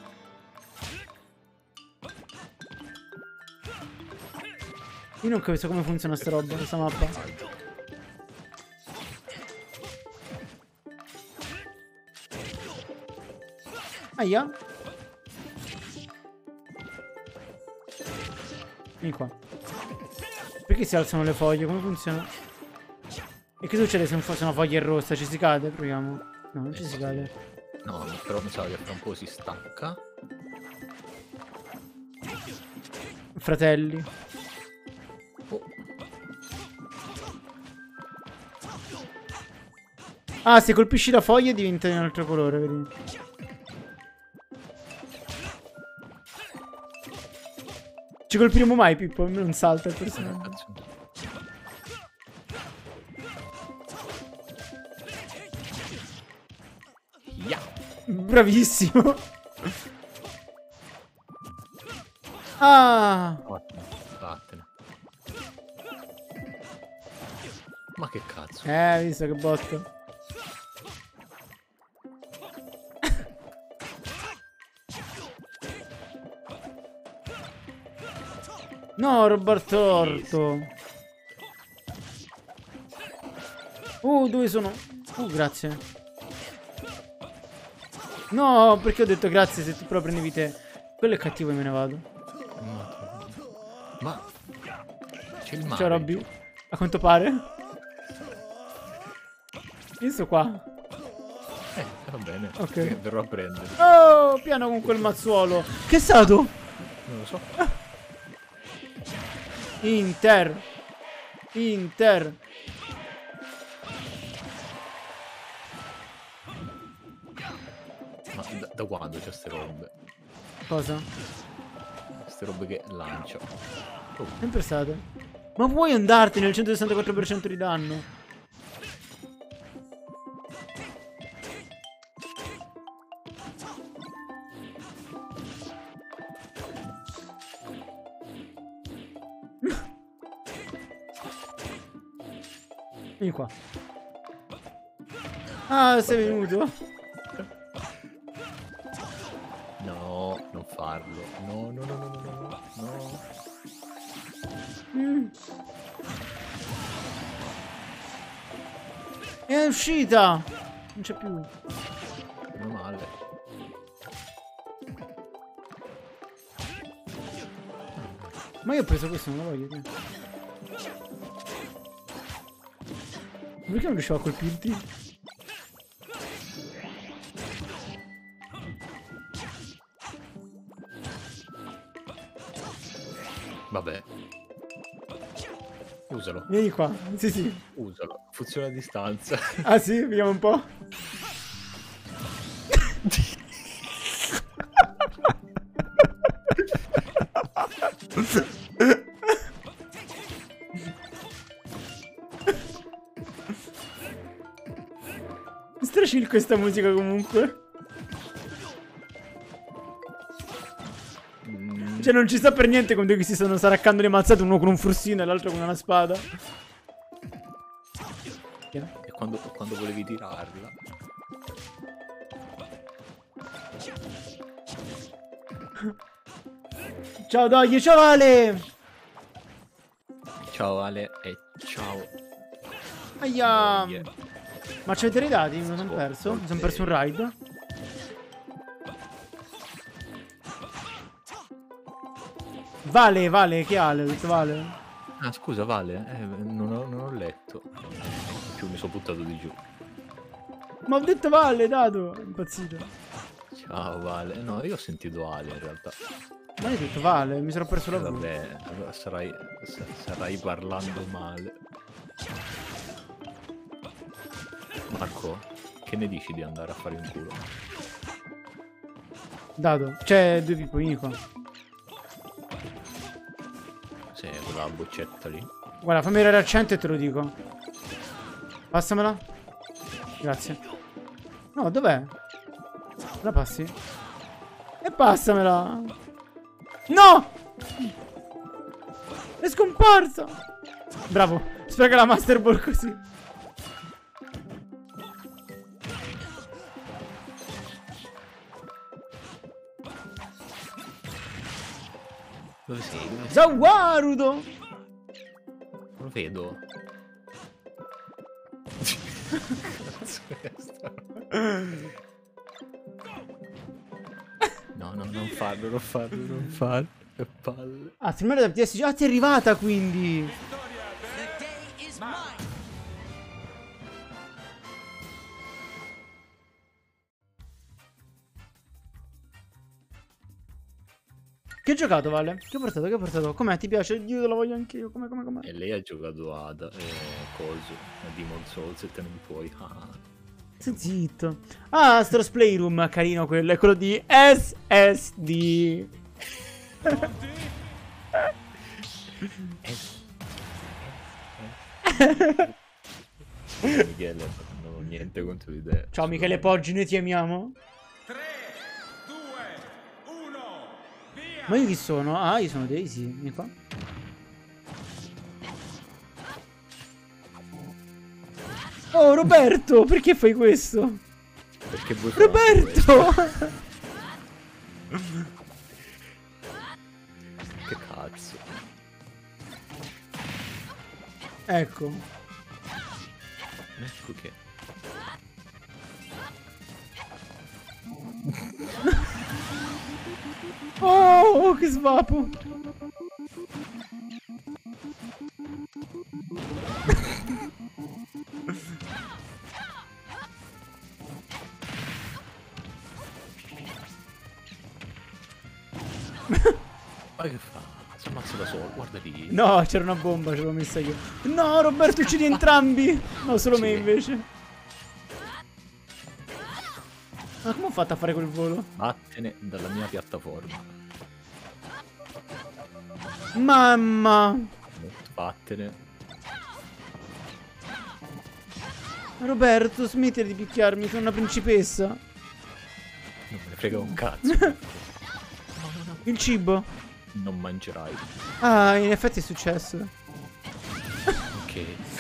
Io non capisco come funziona sta roba, questa mappa. Aia. Vieni qua. Perché si alzano le foglie? Come funziona? E che succede se una foglia è rossa? Ci si cade? Proviamo. No, non ci si cade. No, però mi sa che fra un po' si stacca. Fratelli. Oh, Ah, se colpisci la foglia diventa di un altro colore, vedi? Ci colpiremo mai, Pippo? A me non salta il personaggio. cazzo. Yeah. Bravissimo. Ah. Vattene, vattene. Ma che cazzo? Visto che botto. No, Roberto Orto. Dove sono? Grazie. No, perché ho detto grazie se tu però prendevi te. Quello è cattivo e me ne vado. Ma c'è il mare. Ciao Robby. A quanto pare. Io sto qua. Va bene. Ok. Verrò a prendere. Oh, piano con quel mazzuolo. Che è stato? Non lo so. Inter. Inter. Ma da quando c'è ste robe? Cosa? Ste robe che lancia. Oh, Sempre state. Ma puoi andartene nel 164% di danno? Vieni qua. Ah, sei venuto? no, non farlo. No, no, no, no, no, no, no. È uscita! Non c'è più. Meno male. Ma io ho preso questo, non lo voglio. Te. Perché non riuscivo a colpirti? Vabbè. Usalo. Vieni qua. Sì, sì. Usalo. Funziona a distanza. Ah sì? Vediamo un po'. Stracil questa musica comunque. Cioè non ci sta per niente con due che si stanno saraccando le mazzate, uno con un frustino e l'altro con una spada. E quando volevi tirarla. Ciao Doggy, ciao Ale! Ciao Ale e ciao. Aia! Yeah. Ma ci avete ridati? Me lo sono perso? Mi sono perso un raid. Vale, che Ale? Ho detto Vale. Ah scusa Vale, non ho letto. Più mi sono buttato di giù. Ma ho detto Vale, dato. È impazzito. Ciao Vale. No, io ho sentito Ale in realtà. Ma hai detto Vale, mi sono perso la V. Vabbè, allora starai parlando male. Marco, che ne dici di andare a fare un culo? Dato. C'è due pipolini qua. Sì, quella boccetta lì. Guarda, fammi vedere al centro e te lo dico. Passamela. Grazie. No, dov'è? La passi? E passamela. No! È scomparsa. Bravo. Spreca la Master Ball così. Dove sei? Dove sei? Zawarudo. Non lo vedo. Cazzo è sta? No, non farlo. Che palle. Ah, firmare da TSG. Ah, ti è arrivata quindi. Che hai giocato, Vale? Che hai portato? Com'è? Ti piace? Io lo voglio anche io. Com'è? E lei ha giocato ad coso, a Demon Souls e te non puoi. Ah. Stai zitto. Ah, Astros Playroom, carino quello. È quello di SSD. Michele, non ho niente contro di te. Ciao Michele Poggi, noi ti amiamo. 3, 2, 1, via! Ma io chi sono? Ah, io sono Daisy. Vieni qua. Oh, Roberto, perché fai questo? Perché vuoi fare Roberto! Che cazzo. Ecco. Ecco che. Oh, che svapo. Ma che fa? Si ammazza da solo, guarda lì. No, c'era una bomba, ce l'ho messa io. No, Roberto, uccidi entrambi. No, solo me Sì. invece. Ma come ho fatto a fare quel volo? Vattene dalla mia piattaforma. Mamma. Vattene. Roberto, smettila di picchiarmi, sono una principessa. Non me ne frega un cazzo. Il cibo. Non mangerai. Ah, in effetti è successo. Ok.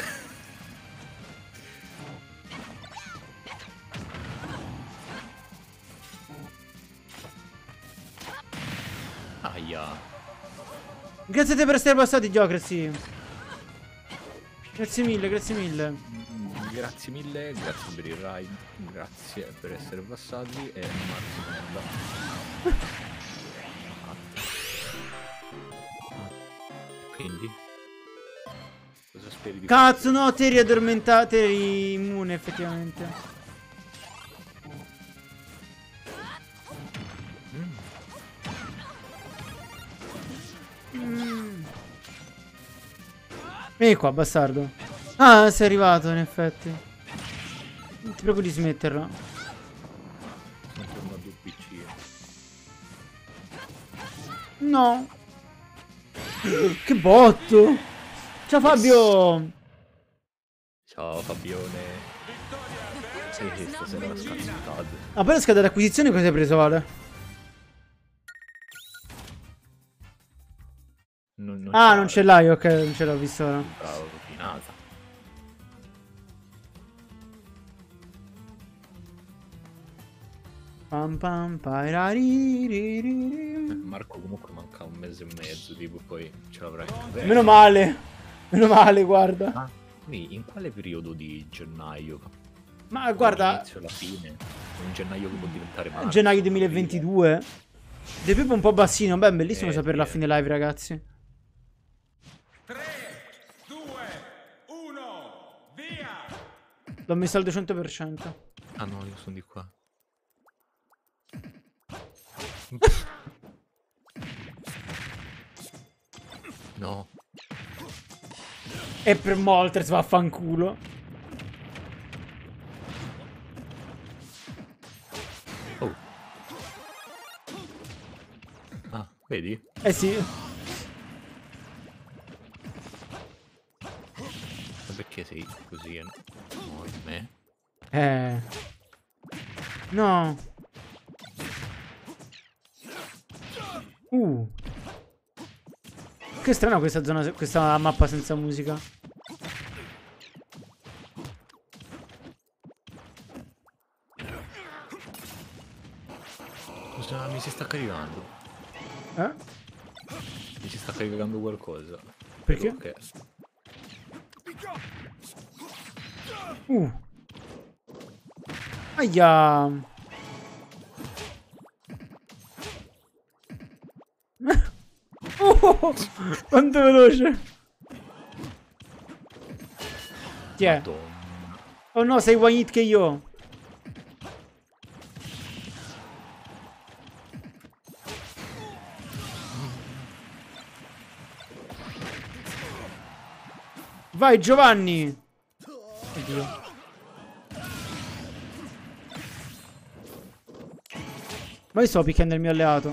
Aia. Grazie a te per essere passati, Geocracy. Grazie mille, grazie mille. Grazie mille, grazie per il ride, grazie per essere passati e Marco. Quindi? Cosa speri di Cazzo, no, te eri addormentato, te eri immune effettivamente. Vieni qua, bastardo. Ah, sei arrivato in effetti. Ti prego di smetterla. Sono tornato PC. No. Che botto. Ciao Fabio. Ciao Fabione. Sì, stasera la scazzatate. Ah, poi la scheda d'acquisizione cosa hai preso, Vale? Ah, non ce l'hai, ok, non ce l'ho visto ora. Bravo, rovinata. Pam pam paraririririri. Marco comunque manca un mese e mezzo, tipo, poi ce l'avrai. Meno male. Meno male, guarda. Ah, quindi in quale periodo di gennaio? Ma guarda, All'inizio, alla fine? Un gennaio che può diventare marzo? gennaio 2022. De Pipo un po' bassino. Beh, bellissimo saperlo a sì. fine live, ragazzi. 3, 2, 1, via! L'ho messo al 200%. Ah no, io sono di qua. No. E per Moltres vaffanculo. Oh. Ah, vedi? Eh sì. Ma perché sei così? No, di me? No. Che strana questa zona, questa mappa senza musica. Cosa mi si sta caricando? Eh? Mi si sta caricando qualcosa. Perché? Che... Aia. Quanto veloce. Chi è? Madonna. Oh no, sei one hit che io. Vai Giovanni. Oddio. Ma io sto picchiando il mio alleato.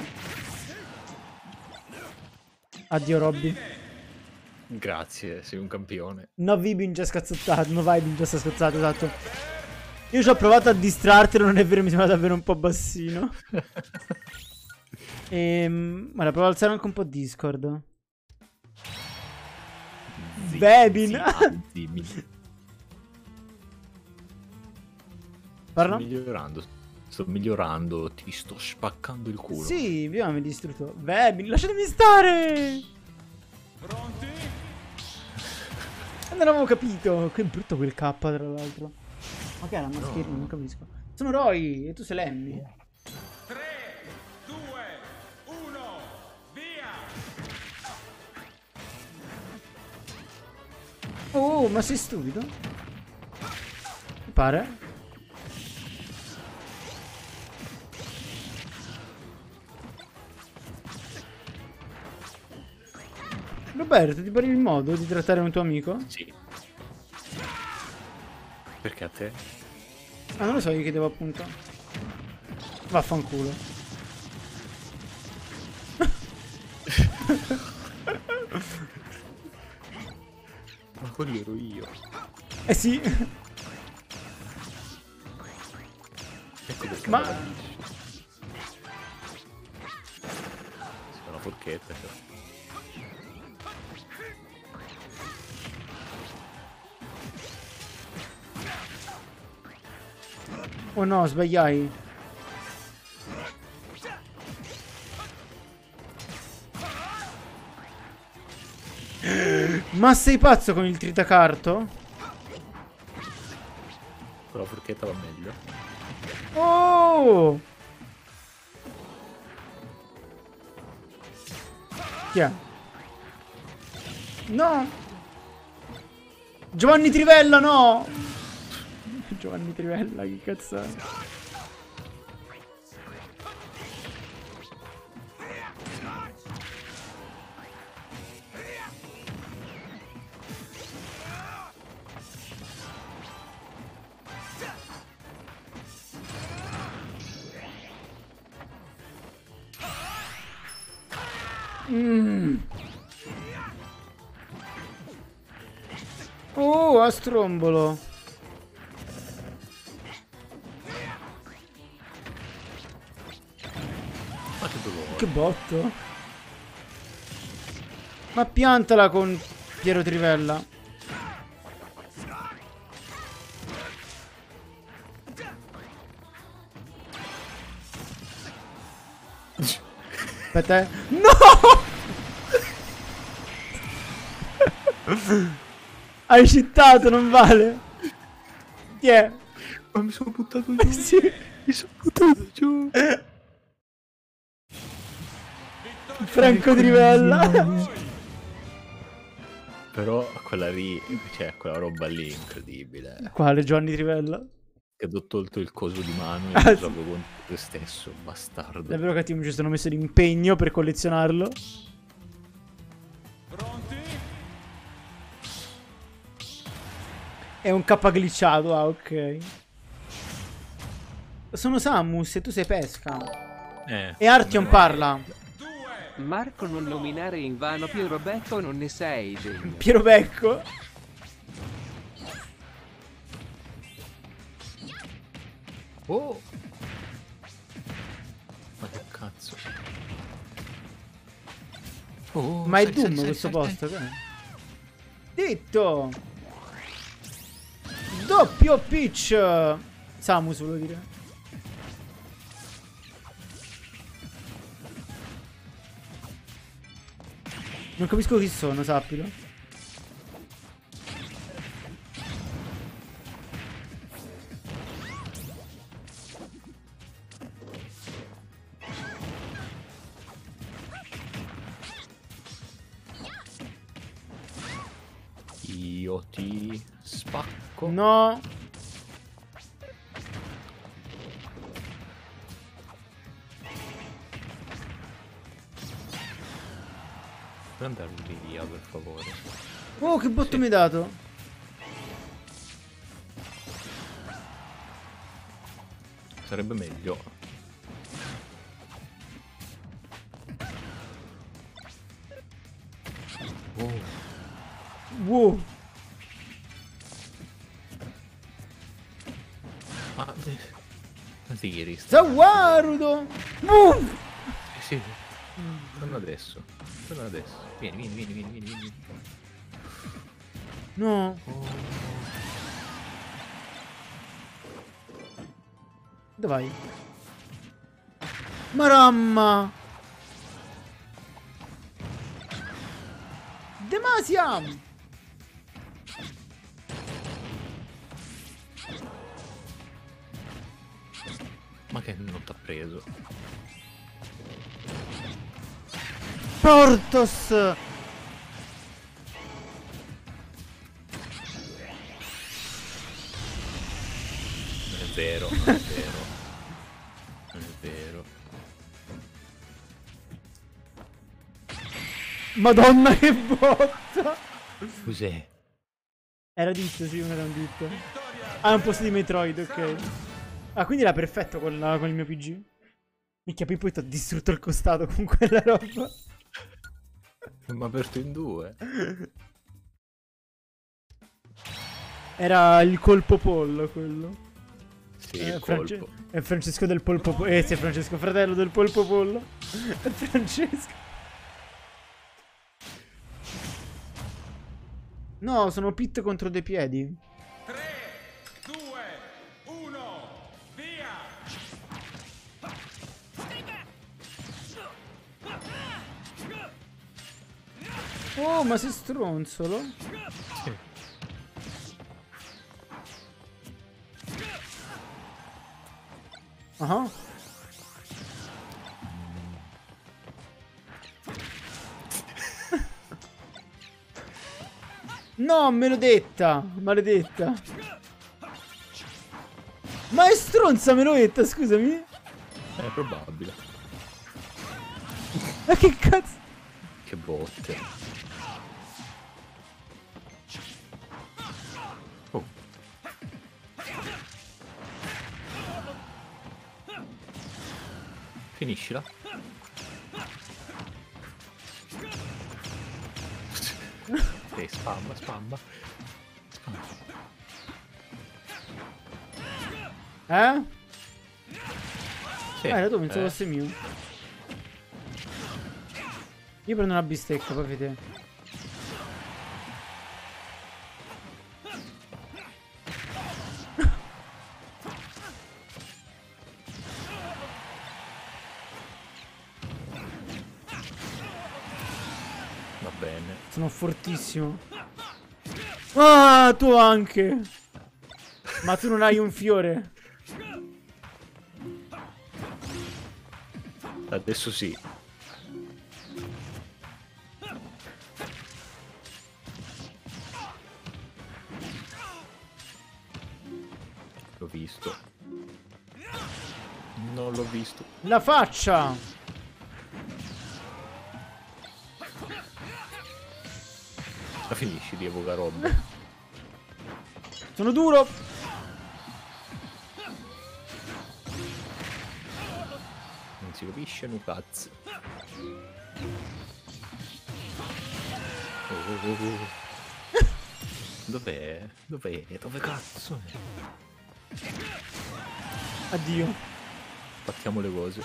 Addio Robby. Grazie, sei un campione. No Vibin già scazzottato. No Vibin già sta scazzato, esatto. Io ci ho provato a distrartelo, non è vero, mi sembra davvero un po' bassino. Guarda, provo ad alzare anche un po' Discord. Vebin. Parla? Sto migliorando, ti sto spaccando il culo. Sì, via mi hai distrutto. Vebin, lasciatemi stare. Pronti? Non avevo capito. Che brutto quel K, tra l'altro. Ma che era una mascherina? Non capisco. Sono Roy e tu sei Lemmy. 3, 2, 1, via! Oh, ma sei stupido? Mi pare. Roberto, ti pare il modo di trattare un tuo amico? Sì. Perché a te? Ah, non lo so, io chiedevo appunto. Vaffanculo. Ma quello ero io. Eh sì. Ecco perché Ma- me lo dici. Sei una forchetta, cioè. Oh no, sbagliai. Ma sei pazzo con il tritacarto? Con la forchetta va meglio. Oh! Chi è? No! Giovanni Trivella, no! Giovanni Trivella, che cazzo è? Oh, a strombolo. Ma che dolore. Che botto. Ma piantala con Piero Trivella. Aspetta, No! Hai cheatato, non vale. Chi è? Ma mi sono buttato giù. Sì. Mi sono buttato giù. Franco Trivella. Però quella lì, cioè quella roba lì è incredibile. Quale Giovanni Trivella? Che ho tolto il coso di mano e Ah, lo sì. gioco contro te stesso, bastardo. Davvero cattivo, mi ci sono messo l'impegno per collezionarlo. Pronti? È un K glitchato, ah ok. Sono Samus e tu sei Pesca. E Artyom parla. Marco, non nominare invano Piero Becco, non ne sei degno. Piero Becco. Oh! Ma che cazzo? Oh, Ma è sai, Doom sai, questo sai, posto, che è? Detto. Doppio pitch. Samus volevo dire. Non capisco chi sono, sappilo. Io ti spacco. No. Puoi andare via, per favore? Oh, che botto Sì. mi hai dato? Sarebbe meglio. Oh, Wow. ma... Tiri, Zawarudo. Boom. sì. Torna adesso. Torna adesso. Vieni, vieni, vieni, vieni, vieni, vieni. No. Oh. Dove vai? Maramma. Demasiam. Ma che non t'ha preso? Portos. Non è vero, non è vero. Non è vero. Madonna che botta. Cos'è? Era ditto, sì, non era un ditto. Ah, è un posto di Metroid, ok. Ah, quindi era perfetto con il mio PG. Minchia, poi ti ho distrutto il costato con quella roba. Mi ha aperto in due. Era il colpo pollo quello. Sì, il colpo. È Francesco del polpo pollo. Sì, è Francesco, fratello del polpo pollo. È Francesco. No, sono Pit contro dei piedi. 3, 2, 1, via! Oh, ma sei stronzolo. Sì. Ah. No, me l'ho detta. Maledetta. Ma è stronza, me l'ho detta, scusami. È probabile. Ma che cazzo? Che botte. Oh. Finiscila. Spamma, spamma. Spamma. Eh? Sì, Era tu, pensavo fosse mio. Io prendo una bistecca, poi vedi. Sono fortissimo. Ah, tu anche. Ma tu non hai un fiore. Adesso sì. L'ho visto. Non l'ho visto. La faccia. La finisci di evocare roba. Sono duro. Non si capisce un cazzo. Dov'è? Dov'è? Dove cazzo è? Addio. Fattiamo le cose.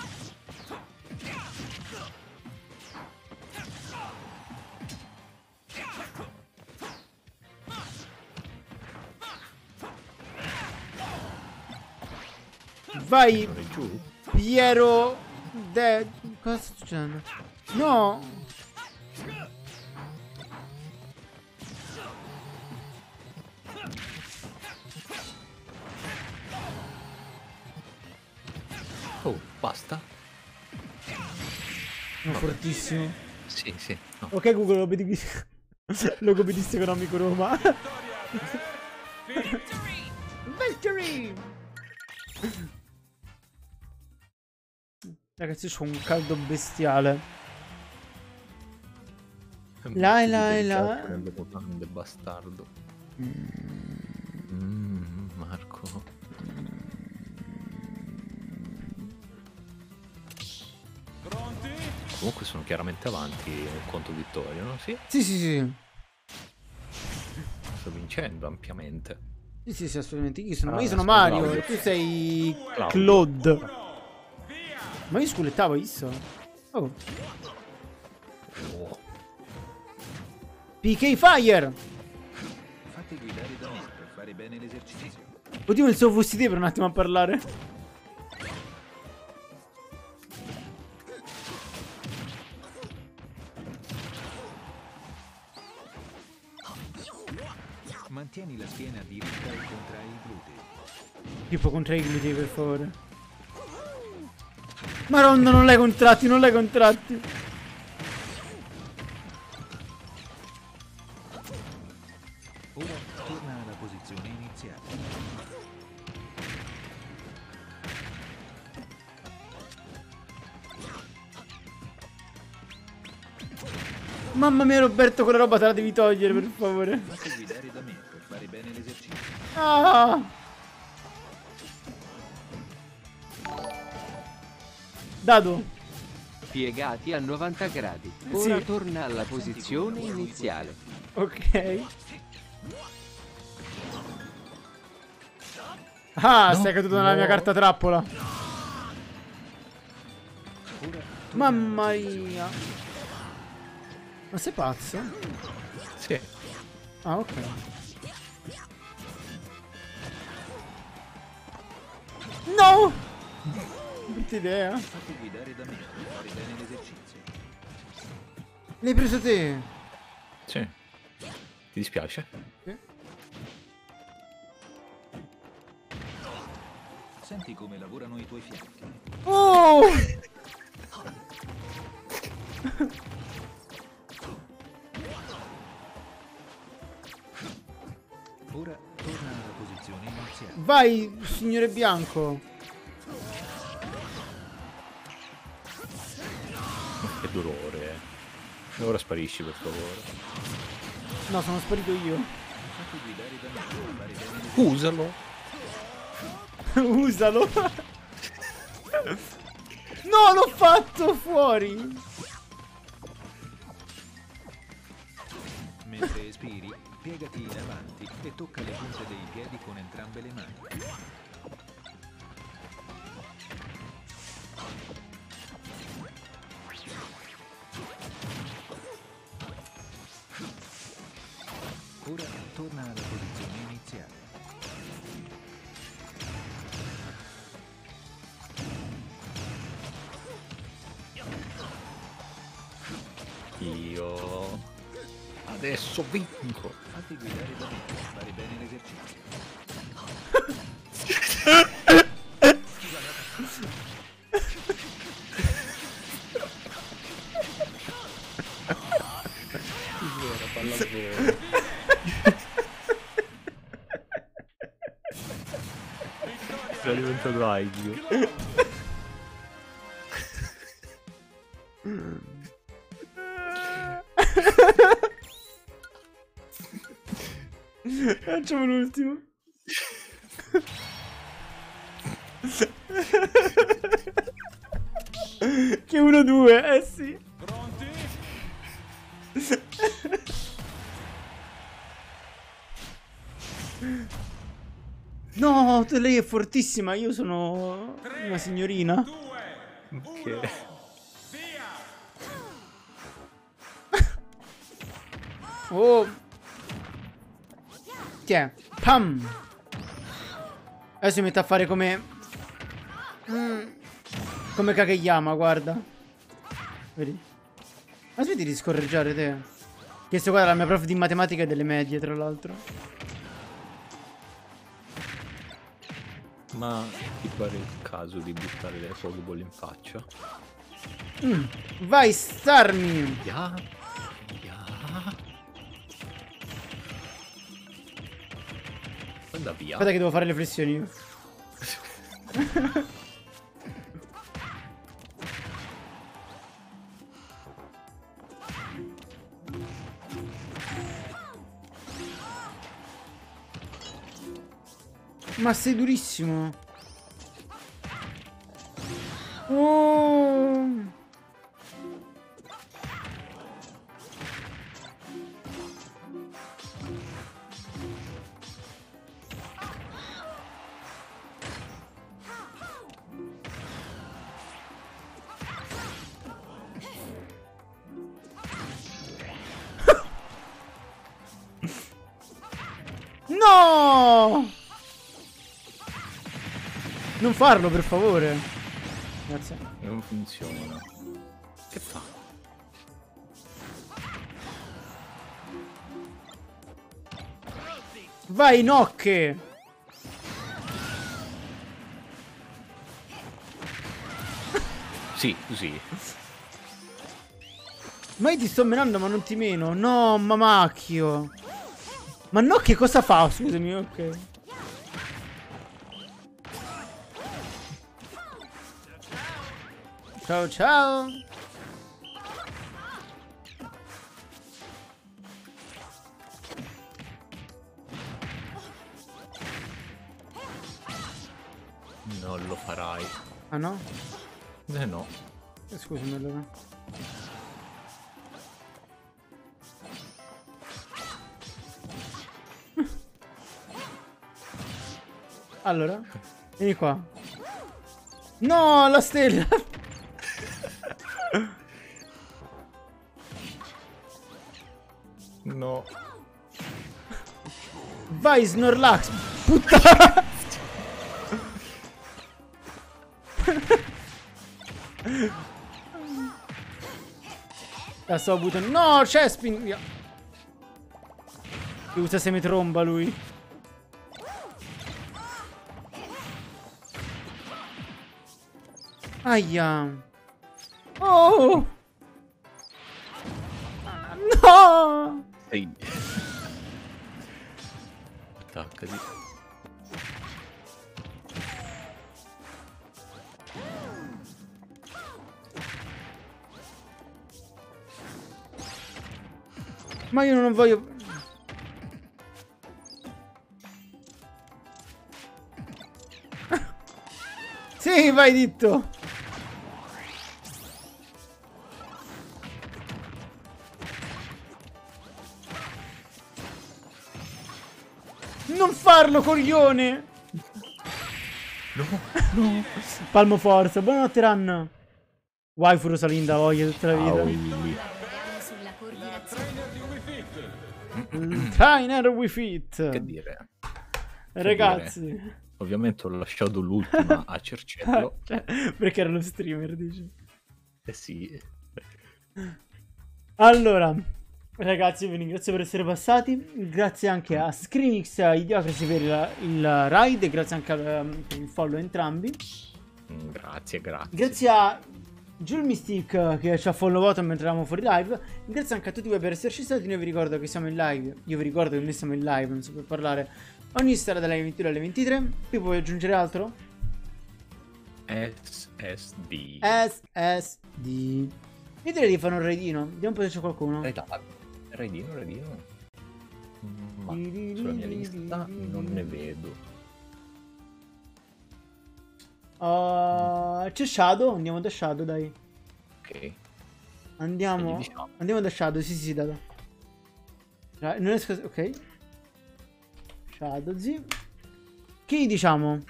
Vai, Non è giù? Piero. Cosa sta succedendo? No. Oh, basta? Sono fortissimo. Sì, sì. No. Ok, Google, logopedista economico Roma. Victory! Ragazzi, c'ho un caldo bestiale. La, la, la. Nelle mutande, bastardo. Marco. Pronti? Comunque sono chiaramente avanti nel conto vittoria, no? Sì, Sì, sì, sì. sto vincendo ampiamente. Sì, sì, sì, assolutamente. Io sono, Ah, io sono sono Mario Claudio. e tu sei Claudio. Claude. Via! Ma io sculettavo, hai visto? Oh. Oh, PK Fire! Fate guidare da me per fare bene l'esercizio. Oddio, il suo fusti te per un attimo a parlare. Mantieni la schiena diritta e contrai i glutei. Tipo contra i glutei, per favore. Madonna, non l'hai contratti, non l'hai contratti. Ora torna alla posizione iniziale. Mamma mia, Roberto, quella roba te la devi togliere, per favore. Fate guidare da me per fare bene l'esercizio. Ah! Dado. Piegati a 90 gradi. Ora Sì. torna alla posizione iniziale. Ok. Ah, No, sei caduto nella mia carta trappola. Ora Mamma mia. Ma sei pazzo? sì. Ah, ok. No! Brutta idea. fate guidare da me per fare bene l'esercizio. L'hai preso te. Sì. Ti dispiace? Senti come lavorano i tuoi fianchi. Oh! Ora torna alla posizione iniziale. Vai, signore bianco. Che dolore. E ora sparisci, per favore. No, sono sparito io. Fate guidare da me per fare bene l'esercizio. Usalo. Usalo. No, l'ho fatto fuori. Mentre espiri, piegati in avanti e tocca le punte dei piedi con entrambe le mani. Ora torna alla posizione iniziale. Io... Adesso vinco. Fatti guidare da me, fare bene l'esercizio. Pallavolo. È diventato Aigio. Facciamo l'ultimo. Che 1-2, eh sì. Pronti? No, lei è fortissima, io sono una signorina. 2, 1, Che... via! Oh. Chi è? Pam. Adesso mi metto a fare come... come Kageyama, guarda. Vedi? Ma smetti di scorreggiare te. Questo qua è la mia prof di matematica e delle medie, tra l'altro. Ma ti pare il caso di buttare le Pokéball in faccia? Vai, Starmie! Ya. Anda via. Aspetta che devo fare le flessioni io. Ma sei durissimo. Oh. No! Non farlo, per favore. Grazie. Non funziona. Che fa? Vai, nocche! Sì, così. Ma io ti sto menando, ma non ti meno. No, mamacchio. Ma nocche cosa fa? Scusami, ok. Ciao ciao. Non lo farai. Ah no? No. Scusami allora. Allora, vieni qua. No, la stella. No. Vai, Snorlax. Puttana. La sto buttando. No, Chespin. Via. Che usa semitromba lui. Aia. Oh. No. Ehi. Attaccati. Ma io non voglio... Sì, vai ditto. Non farlo, coglione. No, no. Palmo forza. Buonanotte, Ran. Waifu Rosalinda, voglia tutta la vita. Willy. Sulla coordinazione. Trainer Wii Fit. Che dire? Ragazzi. Ovviamente ho lasciato l'ultima a Cercello. Cioè, perché era lo streamer, dici. Eh sì. Allora, Ragazzi, vi ringrazio per essere passati. Grazie anche a Screenix e a Idiocracy per il ride. Grazie anche per il follow a entrambi. Grazie. Grazie a Jul Mystique che ci ha followato mentre eravamo fuori live. Grazie anche a tutti voi per esserci stati. Io vi ricordo che siamo in live. Io vi ricordo che noi siamo in live, non so per parlare, ogni sera dalle 22 alle 23. Poi puoi aggiungere altro? SSD. Io direi di fare un raidino. Vediamo un po' se c'è qualcuno. Raidino. Ma sulla mia lista non ne vedo. C'è Shadow. Andiamo da Shadow, dai. Ok. Andiamo. Gli diciamo. Andiamo da Shadow. Sì, dai. Non riesco. Ok. Shadow, sì. Che gli diciamo?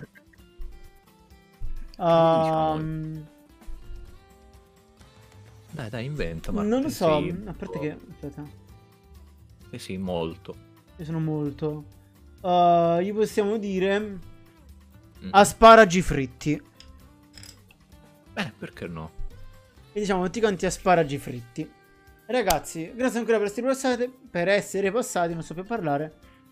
Dai, inventa. Marco, Non lo so. sì, A parte che. Aspetta. Eh sì, molto. Io sono molto. Gli possiamo dire. Asparagi fritti. Perché no? E diciamo tutti quanti asparagi fritti. Ragazzi, grazie ancora per essere passati. Non so più parlare.